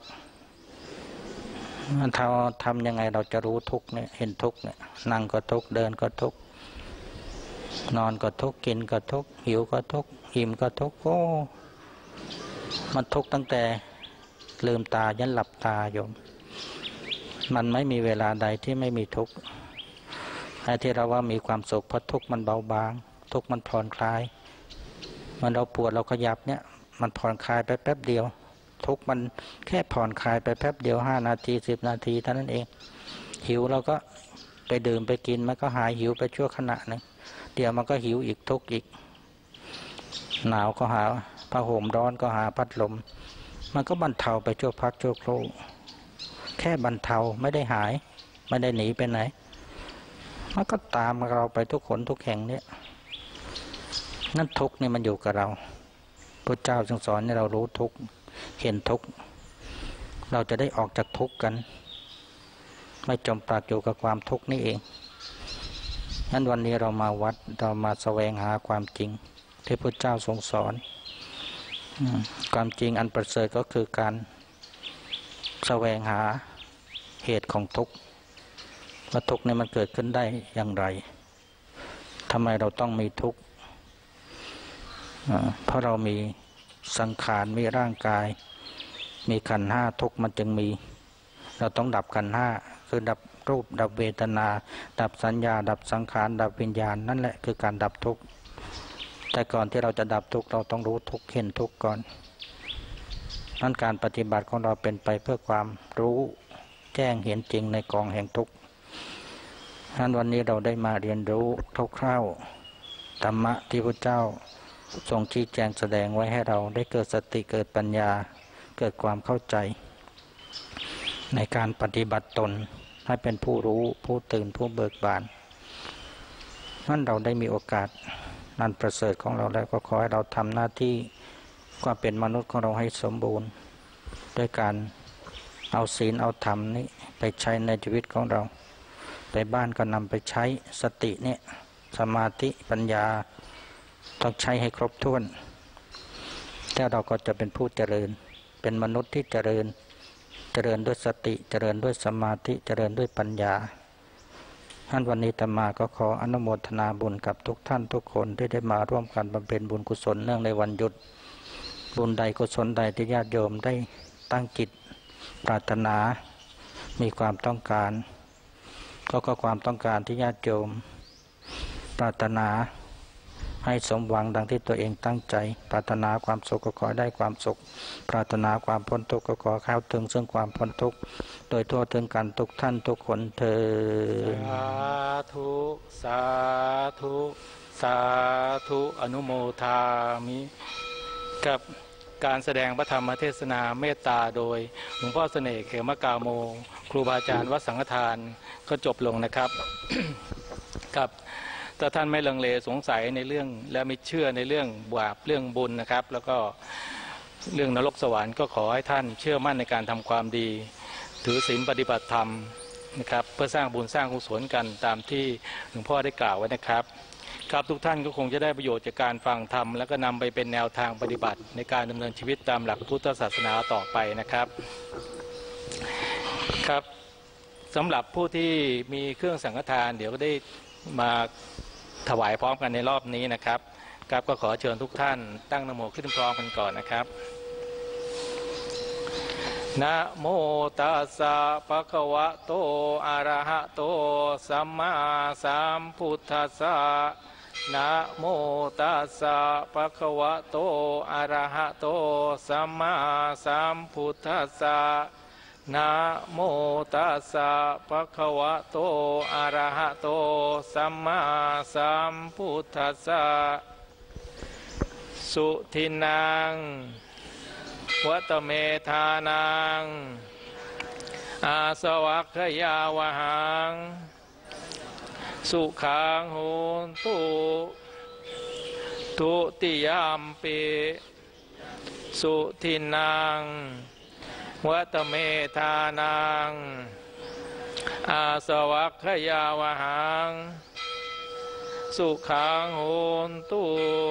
ถ้าทำยังไงเราจะรู้ทุกข์เนี่ยเห็นทุกข์เนี่ยนั่งก็ทุกข์เดินก็ทุกข์นอนก็ทุกข์กินก็ทุกข์หิวก็ทุกข์อิ่มก็ทุกข์โอ้มันทุกข์ตั้งแต่ลืมตายันหลับตาโยมมันไม่มีเวลาใดที่ไม่มีทุกข์ไอ้ที่เราว่ามีความสุขเพราะทุกข์มันเบาบางทุกข์มันผ่อนคลายมันเราปวดเราขยับเนี่ยมันผ่อนคลายไปแป๊บเดียวทุกข์มันแค่ผ่อนคลายไปแป๊บเดียวห้านาทีสิบนาทีเท่านั้นเองหิวเราก็ไปดื่มไปกินมันก็หายหิวไปชั่วขณะหนึ่งเดี๋ยวมันก็หิวอีกทุกข์อีกหนาวก็หาผ้าห่มร้อนก็หาพัดลมมันก็บรรเทาไปชั่วพักชั่วครู่แค่บรรเทาไม่ได้หายไม่ได้หนีไปไหนมันก็ตามเราไปทุกคนทุกแห่งเนี่ยนั่นทุกข์นี่มันอยู่กับเราพระเจ้าจึงสอนให้เรารู้ทุกข์เห็นทุกข์เราจะได้ออกจากทุกข์กันไม่จมปลักอยู่กับความทุกข์นี่เองนั้นวันนี้เรามาวัดเรามาแสวงหาความจริงที่พระเจ้าทรงสอนความจริงอันประเสริฐก็คือการแสวงหาเหตุของทุกข์ว่าทุกข์นี้มันเกิดขึ้นได้อย่างไรทำไมเราต้องมีทุกข์เพราะเรามีสังขารมีร่างกายมีขันธ์ห้าทุกข์มันจึงมีเราต้องดับขันธ์ห้าคือดับรูปดับเวทนาดับสัญญาดับสังขารดับวิญญาณนั่นแหละคือการดับทุกข์แต่ก่อนที่เราจะดับทุกข์เราต้องรู้ทุกข์เห็นทุกข์ก่อนนั่นการปฏิบัติของเราเป็นไปเพื่อความรู้แจ้งเห็นจริงในกองแห่งทุกข์นั้นวันนี้เราได้มาเรียนรู้คร่าวๆธรรมะที่พระเจ้าทรงชี้แจงแสดงไว้ให้เราได้เกิดสติเกิดปัญญาเกิดความเข้าใจในการปฏิบัติตนให้เป็นผู้รู้ผู้ตื่นผู้เบิกบานนั่นเราได้มีโอกาสนันประเสริฐของเราแล้วก็ขอให้เราทำหน้าที่ความเป็นมนุษย์ของเราให้สมบูรณ์ด้วยการเอาศีลเอาธรรมนี้ไปใช้ในชีวิตของเราไปบ้านก็นำไปใช้สติเนี่ยสมาธิปัญญาต้องใช้ให้ครบถ้วนแล้วเราก็จะเป็นผู้เจริญเป็นมนุษย์ที่เจริญเจริญด้วยสติเจริญด้วยสมาธิเจริญด้วยปัญญาท่านวันนี้อาตมาก็ขออนุโมทนาบุญกับทุกท่านทุกคนที่ได้มาร่วมกันบำเพ็ญบุญกุศลเนื่องในวันหยุดบุญใดกุศลใดที่ญาติโยมได้ตั้งจิตปรารถนามีความต้องการก็ก็ความต้องการที่ญาติโยมปรารถนาให้สมหวังดังที่ตัวเองตั้งใจปรารถนาความสุขก็ขอได้ความสุขปรารถนาความพ้นทุกข์ก็ขอเข้าถึงซึ่งความพ้นทุกข์โดยทั่วถึงกันทุกท่านทุกคนเถิดสาธุสาธุสาธุอนุโมทามิกับการแสดงพระธรรมเทศนาเมตตาโดยหลวงพ่อเสน่ห์เขมกาโมครูบาอาจารย์วัดสังฆทานก็จบลงนะครับ ครับถ้าท่านไม่ลังเลสงสัยในเรื่องและไม่เชื่อในเรื่องบาปเรื่องบุญนะครับแล้วก็เรื่องนรกสวรรค์ก็ขอให้ท่านเชื่อมั่นในการทำความดีถือศีลปฏิบัติธรรมนะครับเพื่อสร้างบุญสร้างกุศลกันตามที่หลวงพ่อได้กล่าวไว้นะครับครับทุกท่านก็คงจะได้ประโยชน์จากการฟังธรรมแล้วก็นำไปเป็นแนวทางปฏิบัติในการดำเนินชีวิตตามหลักพุทธศาสนาต่อไปนะครับครับสำหรับผู้ที่มีเครื่องสังฆทานเดี๋ยวก็ได้มาถวายพร้อมกันในรอบนี้นะครับครับก็ขอเชิญทุกท่านตั้งนะโมขึ้นพร้อมกันก่อนนะครับนะโมตัสสะภะคะวะโตอะระหะโตสัมมาสัมพุทธัสสะนะโมตัสสะภะคะวะโตอะระหะโตสัมมาสัมพุทธัสสะนะโมตัสสะภะคะวะโตอะระหะโตสัมมาสัมพุทธัสสะสุทินังวัตเมธานังอาสวัคยาวหังสุขังโหนตุทุติยามปิสุทินังวัตเมธานังอาสวัคยาวหังสุขังโหนตุ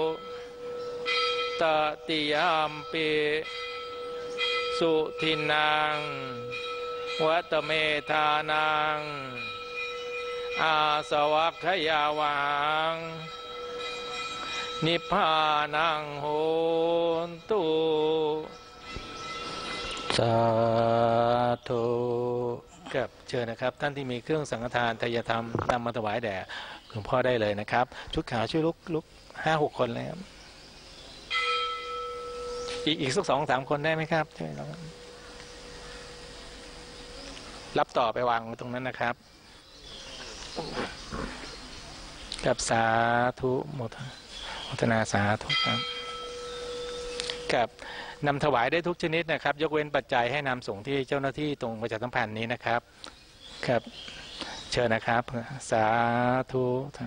ตติยามปิสุทินังวัตเมธานังอาสวัคยาวหังนิพพานังโหนตุสาธุครับเชิญนะครับท่านที่มีเครื่องสังฆทานทายธรรมนำมาถวายแด่หลวงพ่อได้เลยนะครับชุดขาวช่วยลุกลุกห้าหกคนเลยครับอีกอีกสักสองสามคนได้ไหมครับช่วยเรารับต่อไปวางตรงนั้นนะครับกับสาธุโมทนาสาธุครับกับนำถวายได้ทุกชนิดนะครับยกเว้นปัจจัยให้นำส่งที่เจ้าหน้าที่ตรงประชาสัมพันธ์นี้นะครับครับเชิญนะครับสาธุ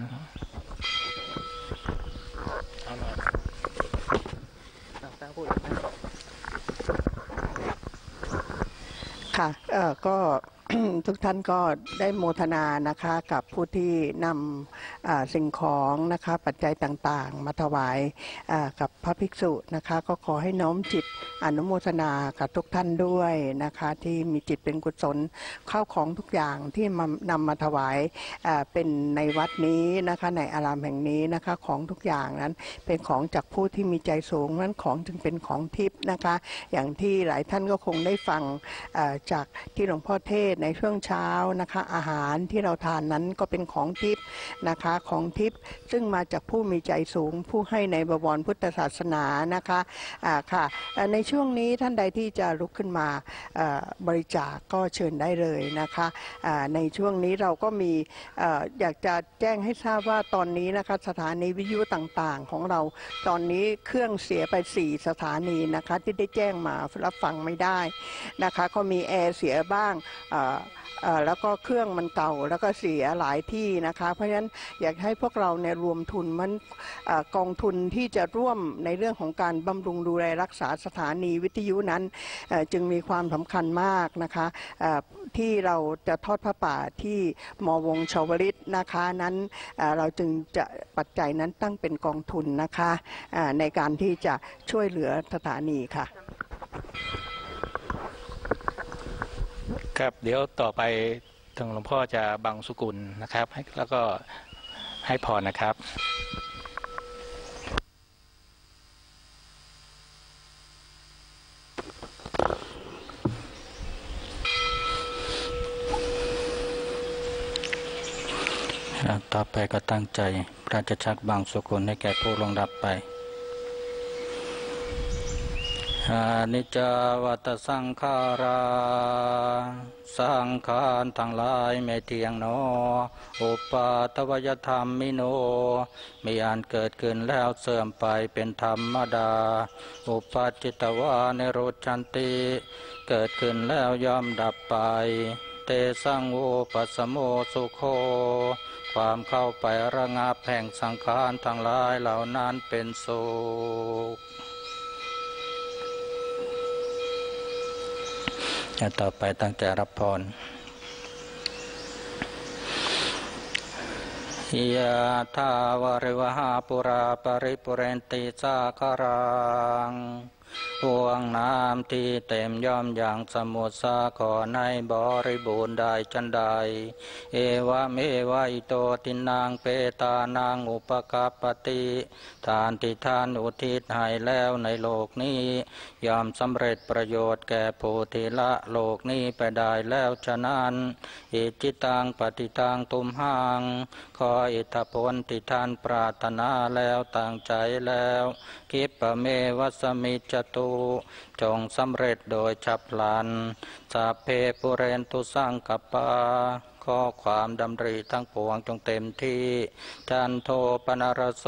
ค่ะเอ่อก็ ทุกท่านก็ได้โมทนานะคะกับผู้ที่นำสิ่งของนะคะปัจจัยต่างๆมาถวายกับพระภิกษุนะคะก็ขอให้น้อมจิตอนุโมทนากับทุกท่านด้วยนะคะที่มีจิตเป็นกุศลข้าวของทุกอย่างที่มานำมาถวายเป็นในวัดนี้นะคะในอารามแห่งนี้นะคะของทุกอย่างนั้นเป็นของจากผู้ที่มีใจสูงนั้นของจึงเป็นของทิพย์นะคะอย่างที่หลายท่านก็คงได้ฟังจากที่หลวงพ่อเทศในช่วงเช้านะคะอาหารที่เราทานนั้นก็เป็นของทิพย์นะคะของทิพย์ซึ่งมาจากผู้มีใจสูงผู้ให้ในบวรพุทธศาสนานะคะอ่าค่ะในช่วงนี้ท่านใดที่จะลุกขึ้นมาบริจาคก็เชิญได้เลยนะคะในช่วงนี้เราก็มีอยากจะแจ้งให้ทราบว่าตอนนี้นะคะสถานีวิทยุต่างๆของเราตอนนี้เครื่องเสียไปสี่สถานีนะคะที่ได้แจ้งมารับฟังไม่ได้นะคะก็มีแอร์เสียบ้างแล้วก็เครื่องมันเก่าแล้วก็เสียหลายที่นะคะเพราะฉะนั้นอยากให้พวกเราเนี่ยรวมทุนมันกองทุนที่จะร่วมในเรื่องของการบำรุงดูแลรักษาสถานีวิทยุนั้นจึงมีความสำคัญมากนะคะที่เราจะทอดพระป่าที่มวงชาวลิตนะคะนั้นเราจึงจะปัจจัยนั้นตั้งเป็นกองทุนนะคะในการที่จะช่วยเหลือสถานีค่ะครับเดี๋ยวต่อไปทางหลวงพ่อจะบังสุกุลนะครับแล้วก็ให้พรนะครับต่อไปก็ตั้งใจพระจะชักบังสุกุลให้แก่ผู้ลงรับไปอานิจจาวัตสังขาราสังขารทั้งหลายไม่เที่ยงหนออุปาทวยธรรมมิโนมีอันเกิดขึ้นแล้วเสื่อมไปเป็นธรรมดาอุปาจิตวานิโรธชันติเกิดขึ้นแล้วย่อมดับไปเตสังโอปัสโมสุโคความเข้าไประงับแห่งสังขารทั้งหลายเหล่านั้นเป็นสุขต่อไปตั้งใจรับพรยะถาวาริวหาปุราปริปุเรนติสาคารังห่วงน้ำที่เต็มย่อมอย่างสมุทรสาครในบริบูรณ์ได้จันใดเอวะเมวะอิโตตินังเปตานังอุปกัปปติทานที่ท่านอุทิศให้แล้วในโลกนี้ย่อมสำเร็จประโยชน์แก่ผู้ที่ละโลกนี้ไปได้แล้วฉะนั้นอิจิตังปฏิตังตุมหังขออิทธิพลที่ท่านปรารถนาแล้วตั้งใจแล้วกิปะเมวัสมิจตุจงสำเร็จโดยฉับพลันสัพเพปุเรนตุสังกปาข้อความดำริทั้งปวงจงเต็มที่จันโทปนรโส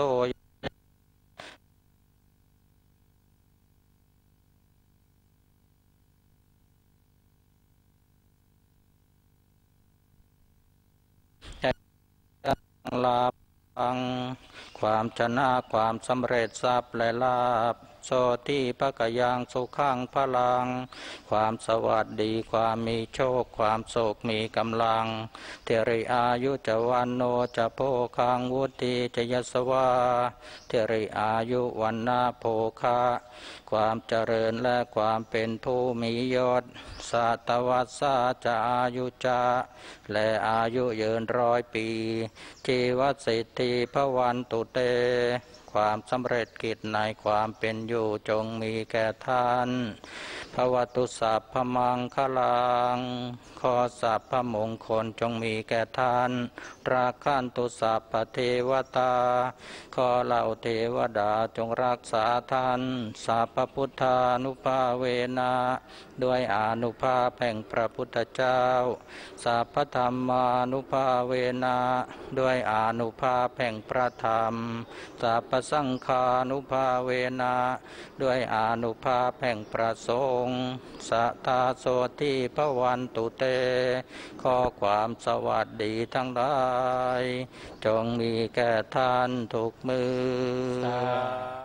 ลาภังความชนะความสำเร็จทรัพย์และลาภโสติภกยังสุขังพลังความสวัสดีความมีโชคความโศกมีกำลังเทริอายุจวันโนจะโภคังวุติจยสวาเทริอายุวันนาโภคะความเจริญและความเป็นผู้มียศสัตวัสสะจะอายุจะและอายุยืนร้อยปีชีวสิทธิภวันตุเตความสำเร็จกิจในความเป็นอยู่จงมีแก่ท่านภวตุสัพพมังคลังขอสัพพมงคลจงมีแก่ท่านราคันตุสัพพเทวตาขอเหล่าเทวดาจงรักษาท่านสัพพพุทธานุภาเวนะด้วยอานุภาพแห่งพระพุทธเจ้าสัพพธรรมานุภาเวนะด้วยอานุภาพแห่งพระธรรมสัพพสังฆานุภาเวนะด้วยอานุภาพแห่งพระสงฆ์สัทธาโสติภวันตุเตขอความสวัสดีทั้งหลายจงมีแก่ท่านทุกมือ